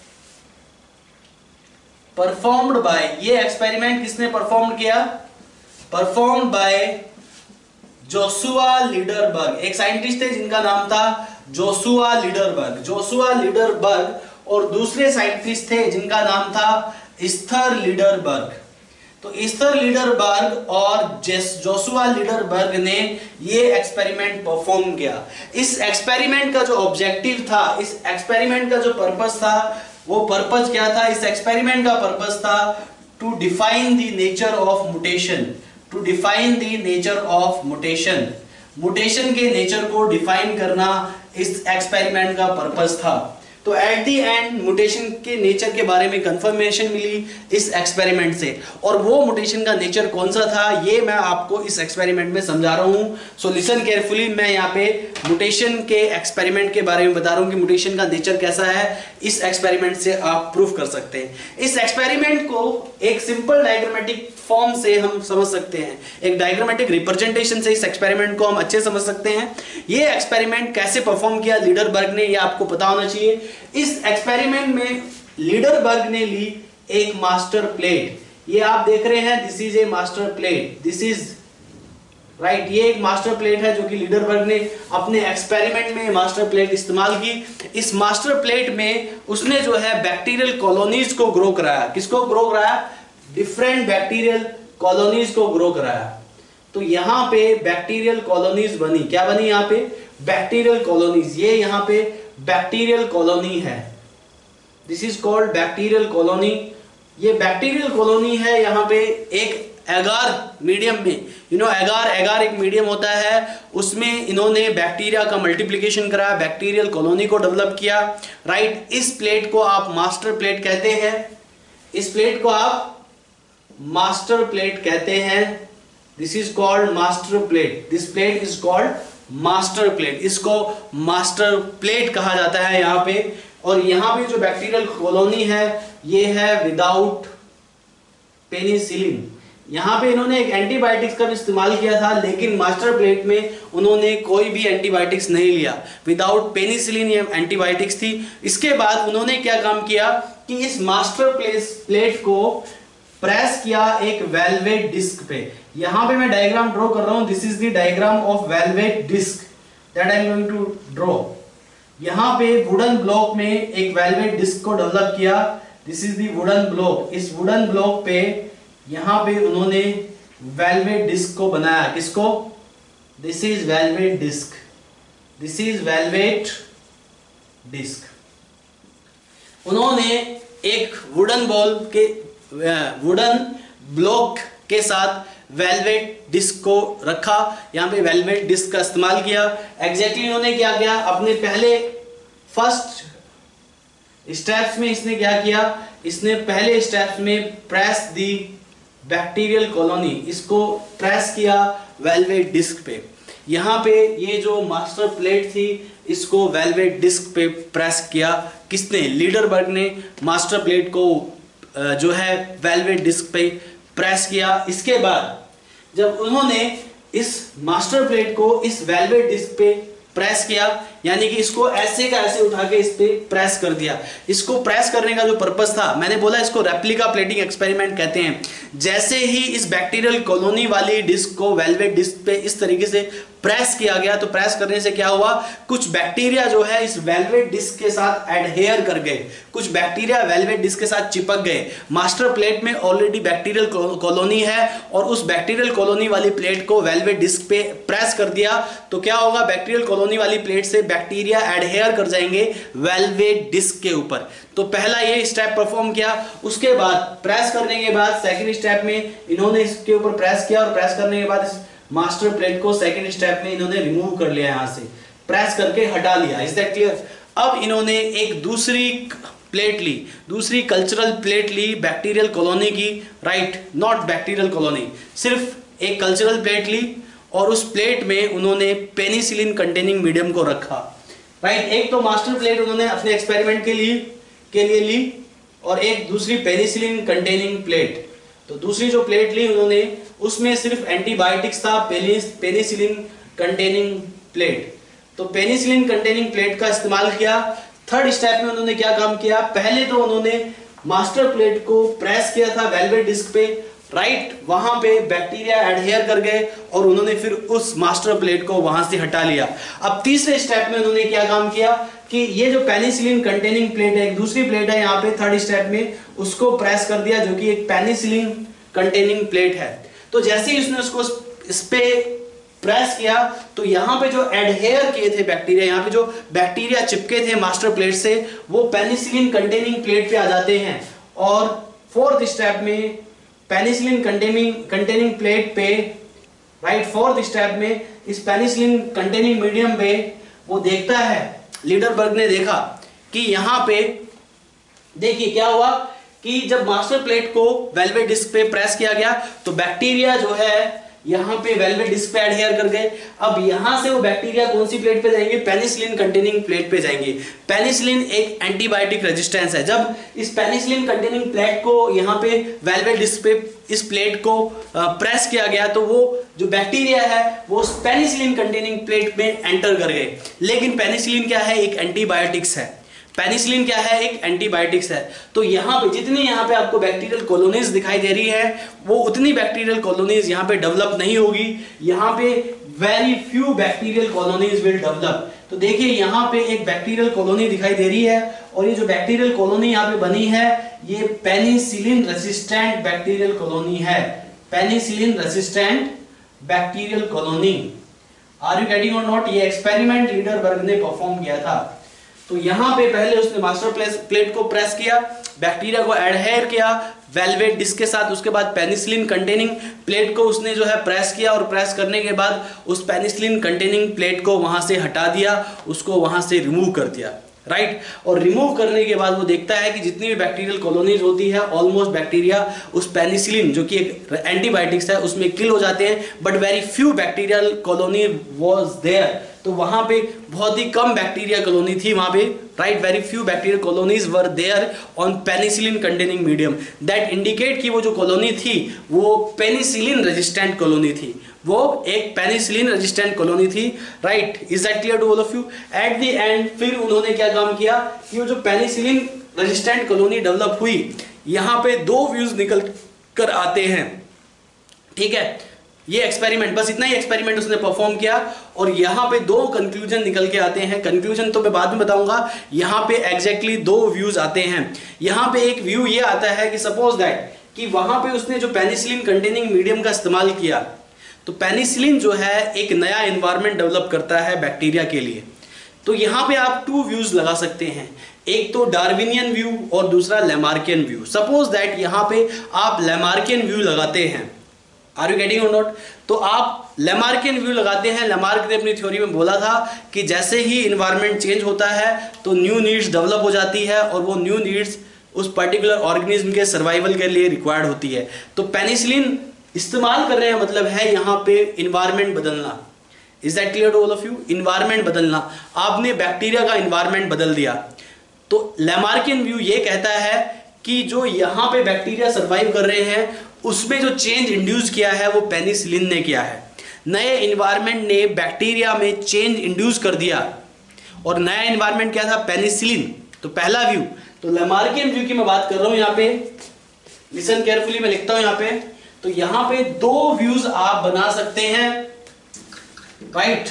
performed by ये experiment किसने performed किया? Performed by Joshua Lederberg. एक साइंटिस्ट थे जिनका नाम था जोशुआ लीडरबर्ग। जोशुआ लीडरबर्ग और दूसरे साइंटिस्ट थे जिनका नाम था स्थर लीडरबर्ग। तो ईस्थर लीडरबर्ग और जोशुआ लीडरबर्ग ने ये एक्सपेरिमेंट परफॉर्म किया। इस एक्सपेरिमेंट का जो ऑब्जेक्टिव था, इस एक्सपेरिमेंट का जो पर्पस था, वो पर्पस क्या था? इस एक्सपेरिमेंट का पर्पस था to define the nature of mutation, to define the nature of mutation. Mutation के नेचर को डिफाइन करना इस एक्सपेरिमेंट का पर्पस था। तो एट दी एंड म्यूटेशन के नेचर के बारे में कंफर्मेशन मिली इस एक्सपेरिमेंट से, और वो म्यूटेशन का नेचर कौन सा था ये मैं आपको इस एक्सपेरिमेंट में समझा रहा हूँ। सो लिसन केयरफुली, मैं यहाँ पे म्यूटेशन के एक्सपेरिमेंट के बारे में बता रहा हूँ कि म्यूटेशन का नेचर कैसा है। इस एक्सपेरिमेंट से आप प्रूफ कर सकते हैं। इस एक्सपेरिमेंट को एक सिंपल डायग्रामेटिक फॉर्म से हम समझ सकते हैं, एक डायग्रामेटिक रिप्रेजेंटेशन से इस एक्सपेरिमेंट को हम अच्छे समझ सकते हैं। ये एक्सपेरिमेंट कैसे परफॉर्म किया लीडरबर्ग ने, ये आपको पता होना चाहिए। इस एक्सपेरिमेंट में लीडरबर्ग ने ली एक मास्टर प्लेट, ये आप देख रहे हैं, this is a master plate, this is right, ये एक मास्टर प्लेट है जो कि लीडरबर्ग ने अपने एक्सपेरिमेंट में मास्टर प्लेट इस्तेमाल की। इस मास्टर प्लेट में उसने जो है बैक्टीरियल कॉलोनीज को ग्रो कराया। किसको ग्रो कराया? डिफरेंट बैक्टीरियल कॉलोनीज को ग्रो कराया। तो यहां पे बैक्टीरियल कॉलोनीज बनी। क्या बनी? यहां पे बैक्टीरियल कॉलोनीज। ये यहां पे बैक्टीरियल कॉलोनी है, this is called bacterial colony. ये बैक्टीरियल कॉलोनी है यहां पे एक एगार मीडियम में। यू नो एगार एगार एक मीडियम होता है, उसमें इन्होंने बैक्टीरिया का मल्टीप्लिकेशन कराया, बैक्टीरियल कॉलोनी को डेवलप किया। राइट, इस प्लेट को आप मास्टर प्लेट कहते हैं। इस प्लेट को आप मास्टर प्लेट कहते हैं। This is called master plate, this plate is called master plate. इसको मास्टर प्लेट कहा जाता है यहां पे। और यहां पे जो बैक्टीरियल कॉलोनी है ये है विदाउट पेनिसिलिन। यहां पे इन्होंने एक एंटीबायोटिक्स का भी इस्तेमाल किया था, लेकिन मास्टर प्लेट में उन्होंने कोई भी एंटीबायोटिक्स नहीं लिया। विदाउट पेनिसिलिन ये एंटीबायोटिक्स थी। इसके बाद उन्होंने क्या काम किया कि इस मास्टर प्लेट को प्रेस किया एक वेलवेट डिस्क पे। यहां पे मैं डायग्राम ड्रॉ कर रहा हूं, this is the diagram of velvet disc that I am going to draw. यहां पे वुडन ब्लॉक में एक वेलवेट डिस्क को डेवलप किया, this is the wooden block. इस वुडन ब्लॉक पे यहां पे उन्होंने वेलवेट डिस्क को बनाया। किसको? This is velvet disc, this is velvet disc. उन्होंने एक वुडन बॉल के वुडन ब्लॉक के साथ वेलवेट डिस्क को रखा, यहां पे वेलवेट डिस्क का इस्तेमाल किया। एग्जैक्टली इन्होंने क्या किया? अपने पहले फर्स्ट स्टेप्स में इसने क्या किया? इसने पहले स्टेप्स में प्रेस दी बैक्टीरियल कॉलोनी, इसको प्रेस किया वेलवेट डिस्क पे। यहां पे ये जो मास्टर प्लेट थी इसको वेलवेट डिस्क पे प्रेस किया। किसने? लीडरबर्ग ने मास्टर प्लेट को जो है वेलवेट डिस्क पे प्रेस किया। इसके बाद जब उन्होंने इस मास्टर प्लेट को इस वेलवेट डिस्क पे प्रेस किया, यानी कि इसको ऐसे का ऐसे उठा के इस पे प्रेस कर दिया। इसको प्रेस करने का जो पर्पस था, मैंने बोला इसको रेप्लिका प्लेटिंग एक्सपेरिमेंट कहते हैं। जैसे ही इस बैक्टीरियल कॉलोनी वाली डिस्क को वेलवेट डिस्क पे इस तरीके से प्रेस किया गया, तो प्रेस करने से क्या हुआ? कुछ बैक्टीरिया जो है इस वेलवेट डिस्क के साथ एडहेयर कर गए, कुछ बैक्टीरिया वेलवेट डिस्क के साथ चिपक गए। मास्टर प्लेट में ऑलरेडी बैक्टीरियल कॉलोनी है और उस बैक्टीरियल कॉलोनी वाली प्लेट को वेलवेट डिस्क पे प्रेस कर दिया, तो क्या होगा? बैक्टीरियल कॉलोनी वाली प्लेट से बैक्टीरिया एडहेयर कर जाएंगे वेलवेट डिस्क के ऊपर। तो पहला ये स्टेप परफॉर्म किया। उसके बाद प्रेस करने के बाद सेकंड स्टेप में इन्होंने इसके ऊपर प्रेस किया, और प्रेस करने के बाद इस मास्टर प्लेट को सेकंड स्टेप में इन्होंने रिमूव कर लिया, यहां से प्रेस करके हटा लिया। Is that clear? अब इन्होंने एक दूसरी प्लेट ली, दूसरी कल्चरल प्लेट ली बैक्टीरियल कॉलोनी की। राइट, नॉट बैक्टीरियल कॉलोनी, सिर्फ एक कल्चरल प्लेट ली और उस प्लेट में उन्होंने पेनिसिलिन कंटेनिंग मीडियम को रखा। राइट, एक तो मास्टर प्लेट उन्होंने अपने एक्सपेरिमेंट के लिए के लिए ली और एक दूसरी पेनिसिलिन कंटेनिंग प्लेट। तो दूसरी जो प्लेट ली उन्होंने, उसमें सिर्फ एंटीबायोटिक्स था, पेनिसिलिन कंटेनिंग प्लेट। तो पेनिसिलिन कंटेनिंग प्लेट का इस्तेमाल किया। थर्ड स्टेप में उन्होंने क्या काम किया? पहले तो उन्होंने मास्टर प्लेट को प्रेस किया था वेलवेट डिस्क पे। राइट, वहां पे बैक्टीरिया एडहेयर कर गए और उन्होंने फिर उस मास्टर प्लेट को वहां से हटा लिया। अब तीसरे स्टेप में उन्होंने क्या काम किया कि ये जो पेनिसिलिन कंटेनिंग प्लेट है, एक दूसरी प्लेट है यहाँ पे थर्ड स्टेप में, उसको प्रेस कर दिया, जो कि एक पेनिसिलिन कंटेनिंग प्लेट है। तो जैसे ही उसने उसको इस पे प्रेस किया तो यहाँ पे जो एडहेयर किए थे बैक्टीरिया, यहाँ पे जो बैक्टीरिया चिपके थे मास्टर प्लेट से, वो पेनिसिलिन कंटेनिंग प्लेट पे आ जाते हैं। और फोर्थ स्टेप में पेनिसिलिन कंटेनिंग कंटेनिंग प्लेट पे, राइट, फोर्थ स्टेप में इस पेनिसिलिन कंटेनिंग मीडियम पे वो देखता है, लीडरबर्ग ने देखा कि यहाँ पे देखिए क्या हुआ कि जब मास्टर प्लेट को वेलवेट डिस्क पे प्रेस किया गया तो बैक्टीरिया जो है यहाँ पे वेलवेट डिस्क पे एडहेयर कर गए। अब यहाँ से वो बैक्टीरिया कौन सी प्लेट पे जाएंगे? पेनिसिलिन कंटेनिंग प्लेट पे जाएंगे। पेनिसिलिन एक एंटीबायोटिक रेजिस्टेंस है। जब इस पेनिसिलिन कंटेनिंग प्लेट को यहाँ पे वेलवेट डिस्क पे इस प्लेट को प्रेस किया गया तो वो जो बैक्टीरिया है वो उस पेनिसिलिन कंटेनिंग प्लेट में एंटर कर गए। लेकिन पेनिसिलिन क्या है? एक एंटीबायोटिक्स है। पेनिसिलिन क्या है? एक एंटीबायोटिक्स है। तो यहाँ पे जितनी यहाँ पे आपको बैक्टीरियल कॉलोनीज दिखाई दे रही है वो उतनी बैक्टीरियल कॉलोनीज यहाँ पे डेवलप नहीं होगी। यहाँ पे very few bacterial colonies will develop. तो देखिए यहाँ पे एक बैक्टीरियल कॉलोनी दिखाई दे रही है और ये जो बैक्टीरियल कॉलोनी यहाँ पे बनी है ये पेनिसिलिन रेसिस्टेंट बैक्टीरियल कॉलोनी है। Penicillin resistant bacterial colony. Are you getting or not? ये एक्सपेरिमेंट लीडरबर्ग ने परफॉर्म किया था। तो यहाँ पे पहले उसने मास्टर प्लेट को प्रेस किया, बैक्टीरिया को एडहेयर किया वेलवेट डिस्क के साथ, उसके बाद पेनिसिलिन कंटेनिंग प्लेट को उसने जो है प्रेस किया और प्रेस करने के बाद उस पेनिसिलिन कंटेनिंग प्लेट को वहां से हटा दिया, उसको वहां से रिमूव कर दिया, राइट। और रिमूव करने के बाद वो देखता है कि जितनी भी बैक्टीरियल कॉलोनीज होती है ऑलमोस्ट बैक्टीरिया उस पेनिसिलिन जो कि एक एंटीबायोटिक्स है उसमें किल हो जाते हैं, but very few bacterial colony was there. तो वहां पे बहुत ही कम बैक्टीरिया कॉलोनी थी वहां पे, right, very few bacterial colonies were there on penicillin containing medium. That indicate कि वो जो कॉलोनी थी वो पेनिसिलिन रेजिस्टेंट कॉलोनी थी, वो एक पेनिसिलिन रेजिस्टेंट कॉलोनी थी, right. Is that clear to all of you? At the end फिर उन्होंने क्या काम किया कि वो जो पेनिसिलिन रेजिस्टेंट कॉलोनी डेवलप हुई, यहाँ पे दो व्यूज निकल कर आते हैं, ठीक है। ये एक्सपेरिमेंट, बस इतना ही एक्सपेरिमेंट उसने परफॉर्म किया और यहाँ पे दो कंक्लूजन निकल के आते हैं। कंक्लूजन तो मैं बाद में बताऊंगा, यहाँ पे एग्जैक्टली दो व्यूज आते हैं। यहाँ पे एक व्यू ये आता है कि सपोज दैट कि वहां पे उसने जो पेनिसिलिन कंटेनिंग मीडियम का इस्तेमाल किया तो पेनिसिलिन जो है एक नया एनवायरनमेंट डेवलप करता है बैक्टीरिया के लिए। तो यहाँ पे आप टू व्यूज लगा सकते हैं, एक तो डार्विनियन व्यू और दूसरा लैमार्कियन व्यू। सपोज दैट यहाँ पे आप लैमार्कियन व्यू लगाते हैं, are you getting or not? तो आप लैमार्कियन व्यू लगाते हैं। लैमार्क ने अपनी थ्योरी में बोला था कि जैसे ही इन्वायरमेंट चेंज होता है तो न्यू नीड्स डेवलप हो जाती है और वो न्यू नीड्स उस पर्टिकुलर ऑर्गेनिज्म के सर्वाइवल के लिए रिक्वायर्ड होती है। तो पेनिसिलिन इस्तेमाल कर रहे हैं मतलब है यहाँ पे इन्वायरमेंट बदलना। Is that clear to all of you? Environment बदलना, आपने बैक्टीरिया का इन्वायरमेंट बदल दिया। तो लैमार्कियन व्यू ये कहता है कि जो यहाँ पे बैक्टीरिया सर्वाइव कर रहे हैं उसमें जो चेंज इंड्यूस किया है वो पेनिसिलिन ने किया है। नए इन्वायरमेंट ने बैक्टीरिया में चेंज इंड्यूस कर दिया और नया इन्वायरमेंट क्या था? पेनिसिलिन। तो पहला व्यू, तो लैमार्कियन व्यू की मैं बात कर रहा हूं यहाँ पे, लिसन केयरफुली, मैं लिखता हूं यहाँ पे। तो यहाँ पे दो व्यूज आप बना सकते हैं, राइट।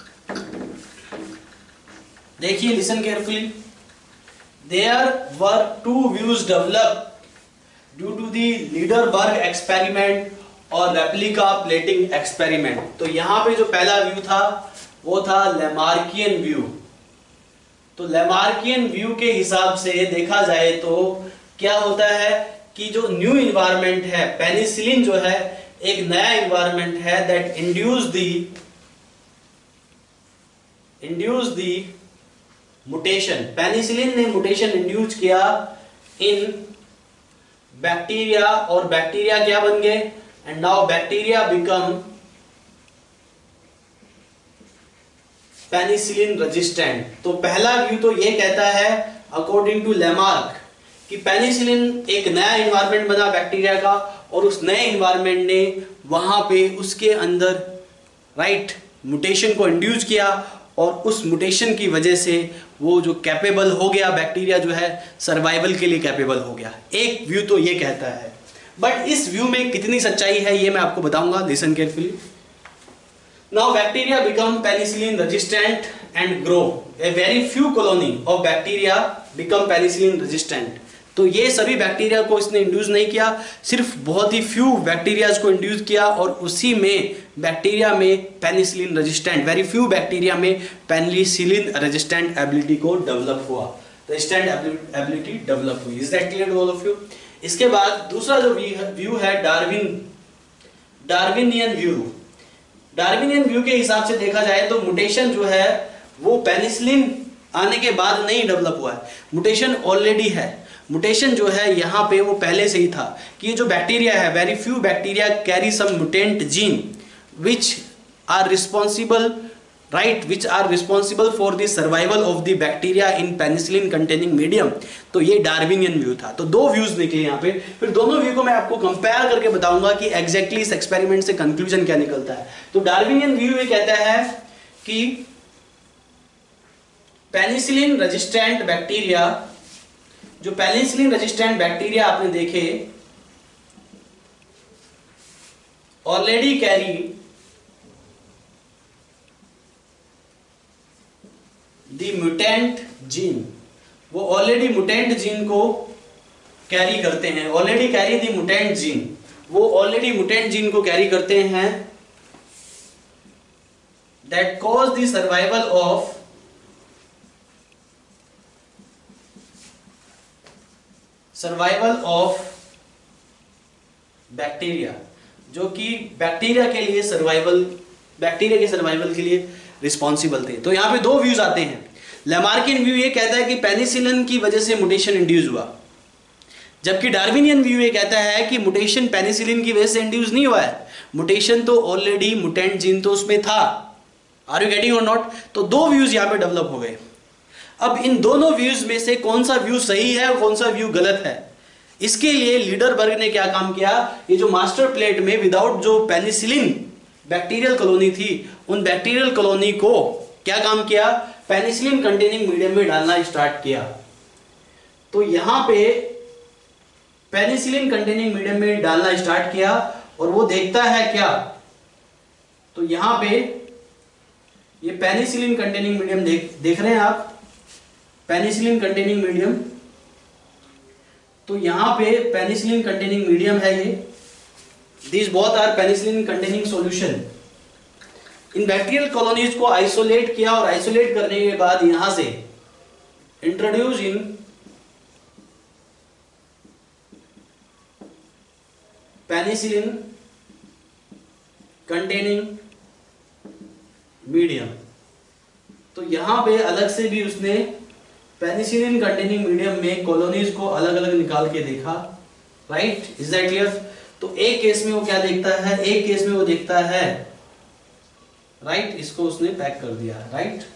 देखिए listen carefully, there were two views develop due to the Lederberg experiment और रेप्लिका प्लेटिंग एक्सपेरिमेंट। तो यहां पे जो पहला व्यू था वो था लैमार्कियन व्यू। तो लैमार्कियन व्यू के हिसाब से देखा जाए तो क्या होता है कि जो न्यू इन्वायरमेंट है, पेनिसिलिन जो है एक नया इन्वायरमेंट है, that induce the induce the mutation. Penicillin ने मुटेशन इंड्यूस किया इन बैक्टीरिया और बैक्टीरिया क्या बन गए? And now bacteria become penicillin resistant. तो पहला व्यू तो ये कहता है अकॉर्डिंग टू लैमार्क कि पेनिसिलिन एक नया इन्वायरमेंट बना बैक्टीरिया का और उस नए इन्वायरमेंट ने वहां पे उसके अंदर, राइट, मुटेशन को इंड्यूस किया और उस मुटेशन की वजह से वो जो कैपेबल हो गया, बैक्टीरिया जो है सर्वाइवल के लिए कैपेबल हो गया। एक व्यू तो ये कहता है, बट इस व्यू में कितनी सच्चाई है ये मैं आपको बताऊंगा, listen carefully. Now bacteria become penicillin resistant and grow. A very few colony of bacteria become penicillin resistant. तो ये सभी बैक्टीरिया को इसने इंड्यूस नहीं किया, सिर्फ बहुत ही फ्यू बैक्टीरियाज को इंड्यूस किया और उसी में बैक्टीरिया में penicillin resistant, very few bacteria में पेनिसिलिन रेजिस्टेंट एबिलिटी को डेवलप हुआ, रेजिस्टेंट एबिलिटी डेवलप हुई। Is that clear to all of you? इसके बाद दूसरा जो व्यू है Darwin Darwinian view. Darwinian view के हिसाब से देखा जाए तो मुटेशन जो है वो पेनिसिलिन आने के बाद नहीं डेवलप हुआ है, मुटेशन ऑलरेडी है। मुटेशन जो है यहाँ पे वो पहले से ही था कि ये जो बैक्टीरिया है, very few bacteria carry some mutant gene which are responsible right which are responsible for the survival of the bacteria in penicillin containing medium. तो ये डार्विनियन व्यू था। तो दो व्यूज निकले यहाँ पे, फिर दोनों व्यू को मैं आपको कंपेयर करके बताऊंगा कि एग्जैक्टली इस एक्सपेरिमेंट से कंक्लूजन क्या निकलता है। तो डार्विनियन व्यू ये कहता है कि पेनिसिलिन रेजिस्टेंट बैक्टीरिया, जो पेनिसिलिन रेजिस्टेंट बैक्टीरिया आपने देखे already carry the mutant gene, वो ऑलरेडी म्यूटेंट जीन को कैरी करते हैं, already carry the mutant gene, वो ऑलरेडी म्यूटेंट जीन को कैरी करते हैं that cause the survival of survival of bacteria, जो कि बैक्टीरिया के लिए सर्वाइवल बैक्टीरिया के सर्वाइवल के लिए रिस्पॉन्सिबल थे। तो यहां पे दो व्यूज आते हैं। लैमार्कियन व्यू ये कहता है कि पेनिसिलिन की वजह से मुटेशन इंड्यूस हुआ, जबकि डार्विनियन व्यू ये कहता है कि मुटेशन पेनिसिलिन की वजह से इंड्यूस नहीं हुआ है, मुटेशन तो ऑलरेडी म्यूटेंट जीन तो उसमें था। Are you getting or not? तो दो व्यूज यहां पे डेवलप हो गए। अब इन दोनों व्यूज में से कौन सा व्यू सही है और कौन सा व्यू गलत है, इसके लिए लीडरबर्ग ने क्या काम किया, ये जो मास्टर प्लेट में विदाउट जो पेनिसिलिन बैक्टीरियल कॉलोनी थी, उन बैक्टीरियल कॉलोनी को क्या काम किया, पेनिसिलिन कंटेनिंग मीडियम में डालना स्टार्ट किया। तो यहां पे पेनिसिलिन कंटेनिंग मीडियम में डालना स्टार्ट किया और वो देखता है क्या, तो यहां पे ये पेनिसिलिन कंटेनिंग मीडियम देख देख रहे हैं आप, पेनिसिलिन कंटेनिंग मीडियम। तो यहां पे पेनिसिलिन कंटेनिंग मीडियम है ये, these both are penicillin containing solution। इन बैक्टीरियल कॉलोनीज को आइसोलेट किया और आइसोलेट करने के बाद यहां से introduce in penicillin containing medium. तो यहां पे अलग से भी उसने पेनिसिलिन कंटेनिंग मीडियम में कॉलोनीज को अलग अलग निकाल के देखा, राइट? Is that clear? तो एक केस में वो क्या देखता है, एक केस में वो देखता है राइट right? इसको उसने पैक कर दिया, राइट right?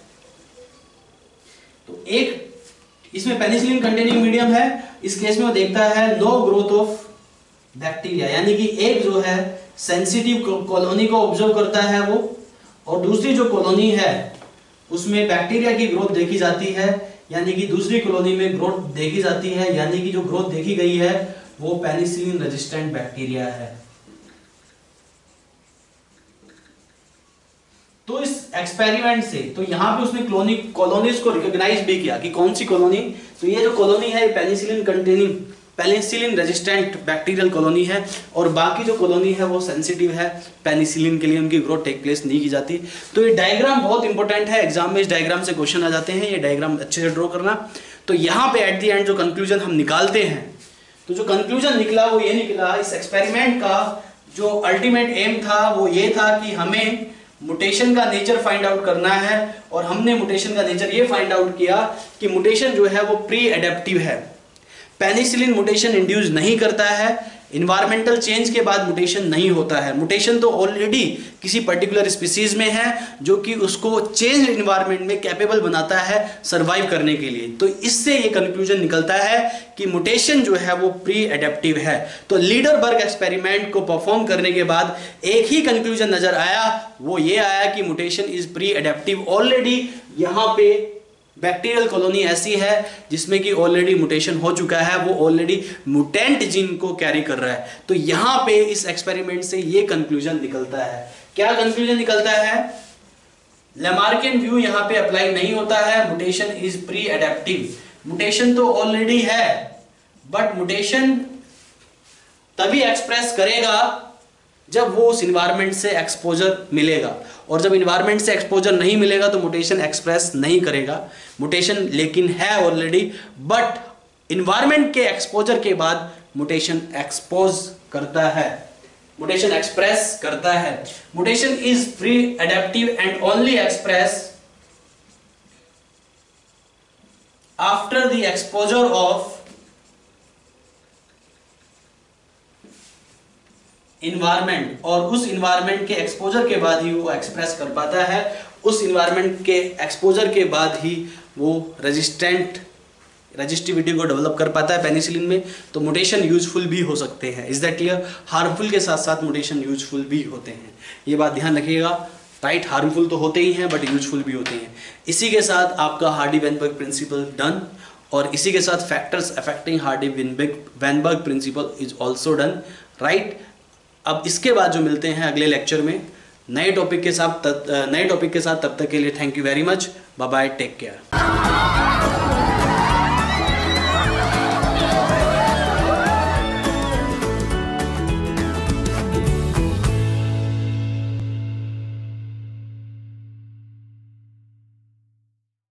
तो एक इसमें पेनिसिलिन कंटेनिंग मीडियम है, इस केस में वो देखता है नो ग्रोथ ऑफ बैक्टीरिया, यानी कि एक जो है सेंसिटिव कॉलोनी को ऑब्जर्व करता है वो, और दूसरी जो कॉलोनी है उसमें बैक्टीरिया की ग्रोथ देखी जाती है, यानी कि दूसरी कॉलोनी में ग्रोथ देखी जाती है, यानी कि जो ग्रोथ देखी गई है वो पेनिसिलिन रेजिस्टेंट बैक्टीरिया है। तो इस एक्सपेरिमेंट से तो यहां पे उसने कॉलोनी कॉलोनीज को रिकॉग्नाइज भी किया कि कौन सी कॉलोनी, तो ये जो कॉलोनी है penicillin containing penicillin resistant bacterial colony है, और बाकी जो कॉलोनी है वो सेंसिटिव है पेनिसिलिन के लिए, उनकी ग्रोथ टेक प्लेस नहीं की जाती। तो ये डायग्राम बहुत इंपॉर्टेंट है, एग्जाम में इस डायग्राम से क्वेश्चन आ जाते हैं, ये डायग्राम अच्छे से ड्रॉ करना। तो यहाँ पे एट द एंड जो कंक्लूजन हम निकालते हैं, तो जो कंक्लूजन निकला वो ये निकला, इस एक्सपेरिमेंट का जो अल्टीमेट एम था वो ये था कि हमें मुटेशन का नेचर फाइंड आउट करना है, और हमने मुटेशन का नेचर ये फाइंड आउट किया कि मुटेशन जो है वो प्री एडेप्टिव है, पेनिसिलिन मुटेशन इंड्यूस नहीं करता है, इन्वायरमेंटल चेंज के बाद मुटेशन नहीं होता है। मुटेशन तो ऑलरेडी किसी पर्टिकुलर स्पीसीज में है जो कि उसको चेंज इन्वायरमेंट में कैपेबल बनाता है सरवाइव करने के लिए। तो इससे ये कंक्लूजन निकलता है कि मुटेशन जो है वो प्री एडेप्टिव है। तो लीडरबर्ग एक्सपेरिमेंट को परफॉर्म करने के बाद एक ही कंक्लूजन नजर आया, वो ये आया कि mutation is pre adaptive. Already यहाँ पे बैक्टीरियल कॉलोनी ऐसी है जिसमें कि ऑलरेडी मुटेशन हो चुका है, वो ऑलरेडी म्यूटेंट जीन को कैरी कर रहा है। तो यहां पे इस एक्सपेरिमेंट से ये कंक्लूजन निकलता है। क्या कंक्लूजन निकलता है? लैमार्कियन व्यू यहां पे अप्लाई नहीं होता है, mutation is pre adaptive. Mutation तो ऑलरेडी है बट म्यूटेशन तभी एक्सप्रेस करेगा जब वो उस इन्वायरमेंट से एक्सपोजर मिलेगा, और जब इन्वायरमेंट से एक्सपोजर नहीं मिलेगा तो म्यूटेशन एक्सप्रेस नहीं करेगा। म्यूटेशन लेकिन है ऑलरेडी, बट इन्वायरमेंट के एक्सपोजर के बाद म्यूटेशन एक्सपोज करता है, म्यूटेशन एक्सप्रेस करता है। Mutation is pre adaptive and only express after the exposure of environment, और उस इन्वायरमेंट के एक्सपोजर के बाद ही वो एक्सप्रेस कर पाता है, उस इन्वायरमेंट के एक्सपोजर के बाद ही वो रेजिस्टेंट रेजिस्टिविटी को डेवलप कर पाता है पेनिसिलिन में। तो म्यूटेशन यूजफुल भी हो सकते हैं, इज दैट क्लियर? हार्मफुल के साथ साथ म्यूटेशन यूजफुल भी होते हैं, ये बात ध्यान रखिएगा। राइट, हार्मफुल तो होते ही हैं बट यूजफुल भी होते हैं। इसी के साथ आपका हार्डी-वेनबर्ग प्रिंसिपल डन, और इसी के साथ factors affecting Hardy Weinberg principle is also done. Right, अब इसके बाद जो मिलते हैं अगले लेक्चर में नए टॉपिक के साथ नए टॉपिक के साथ तब तक के लिए thank you very much, bye bye, take care.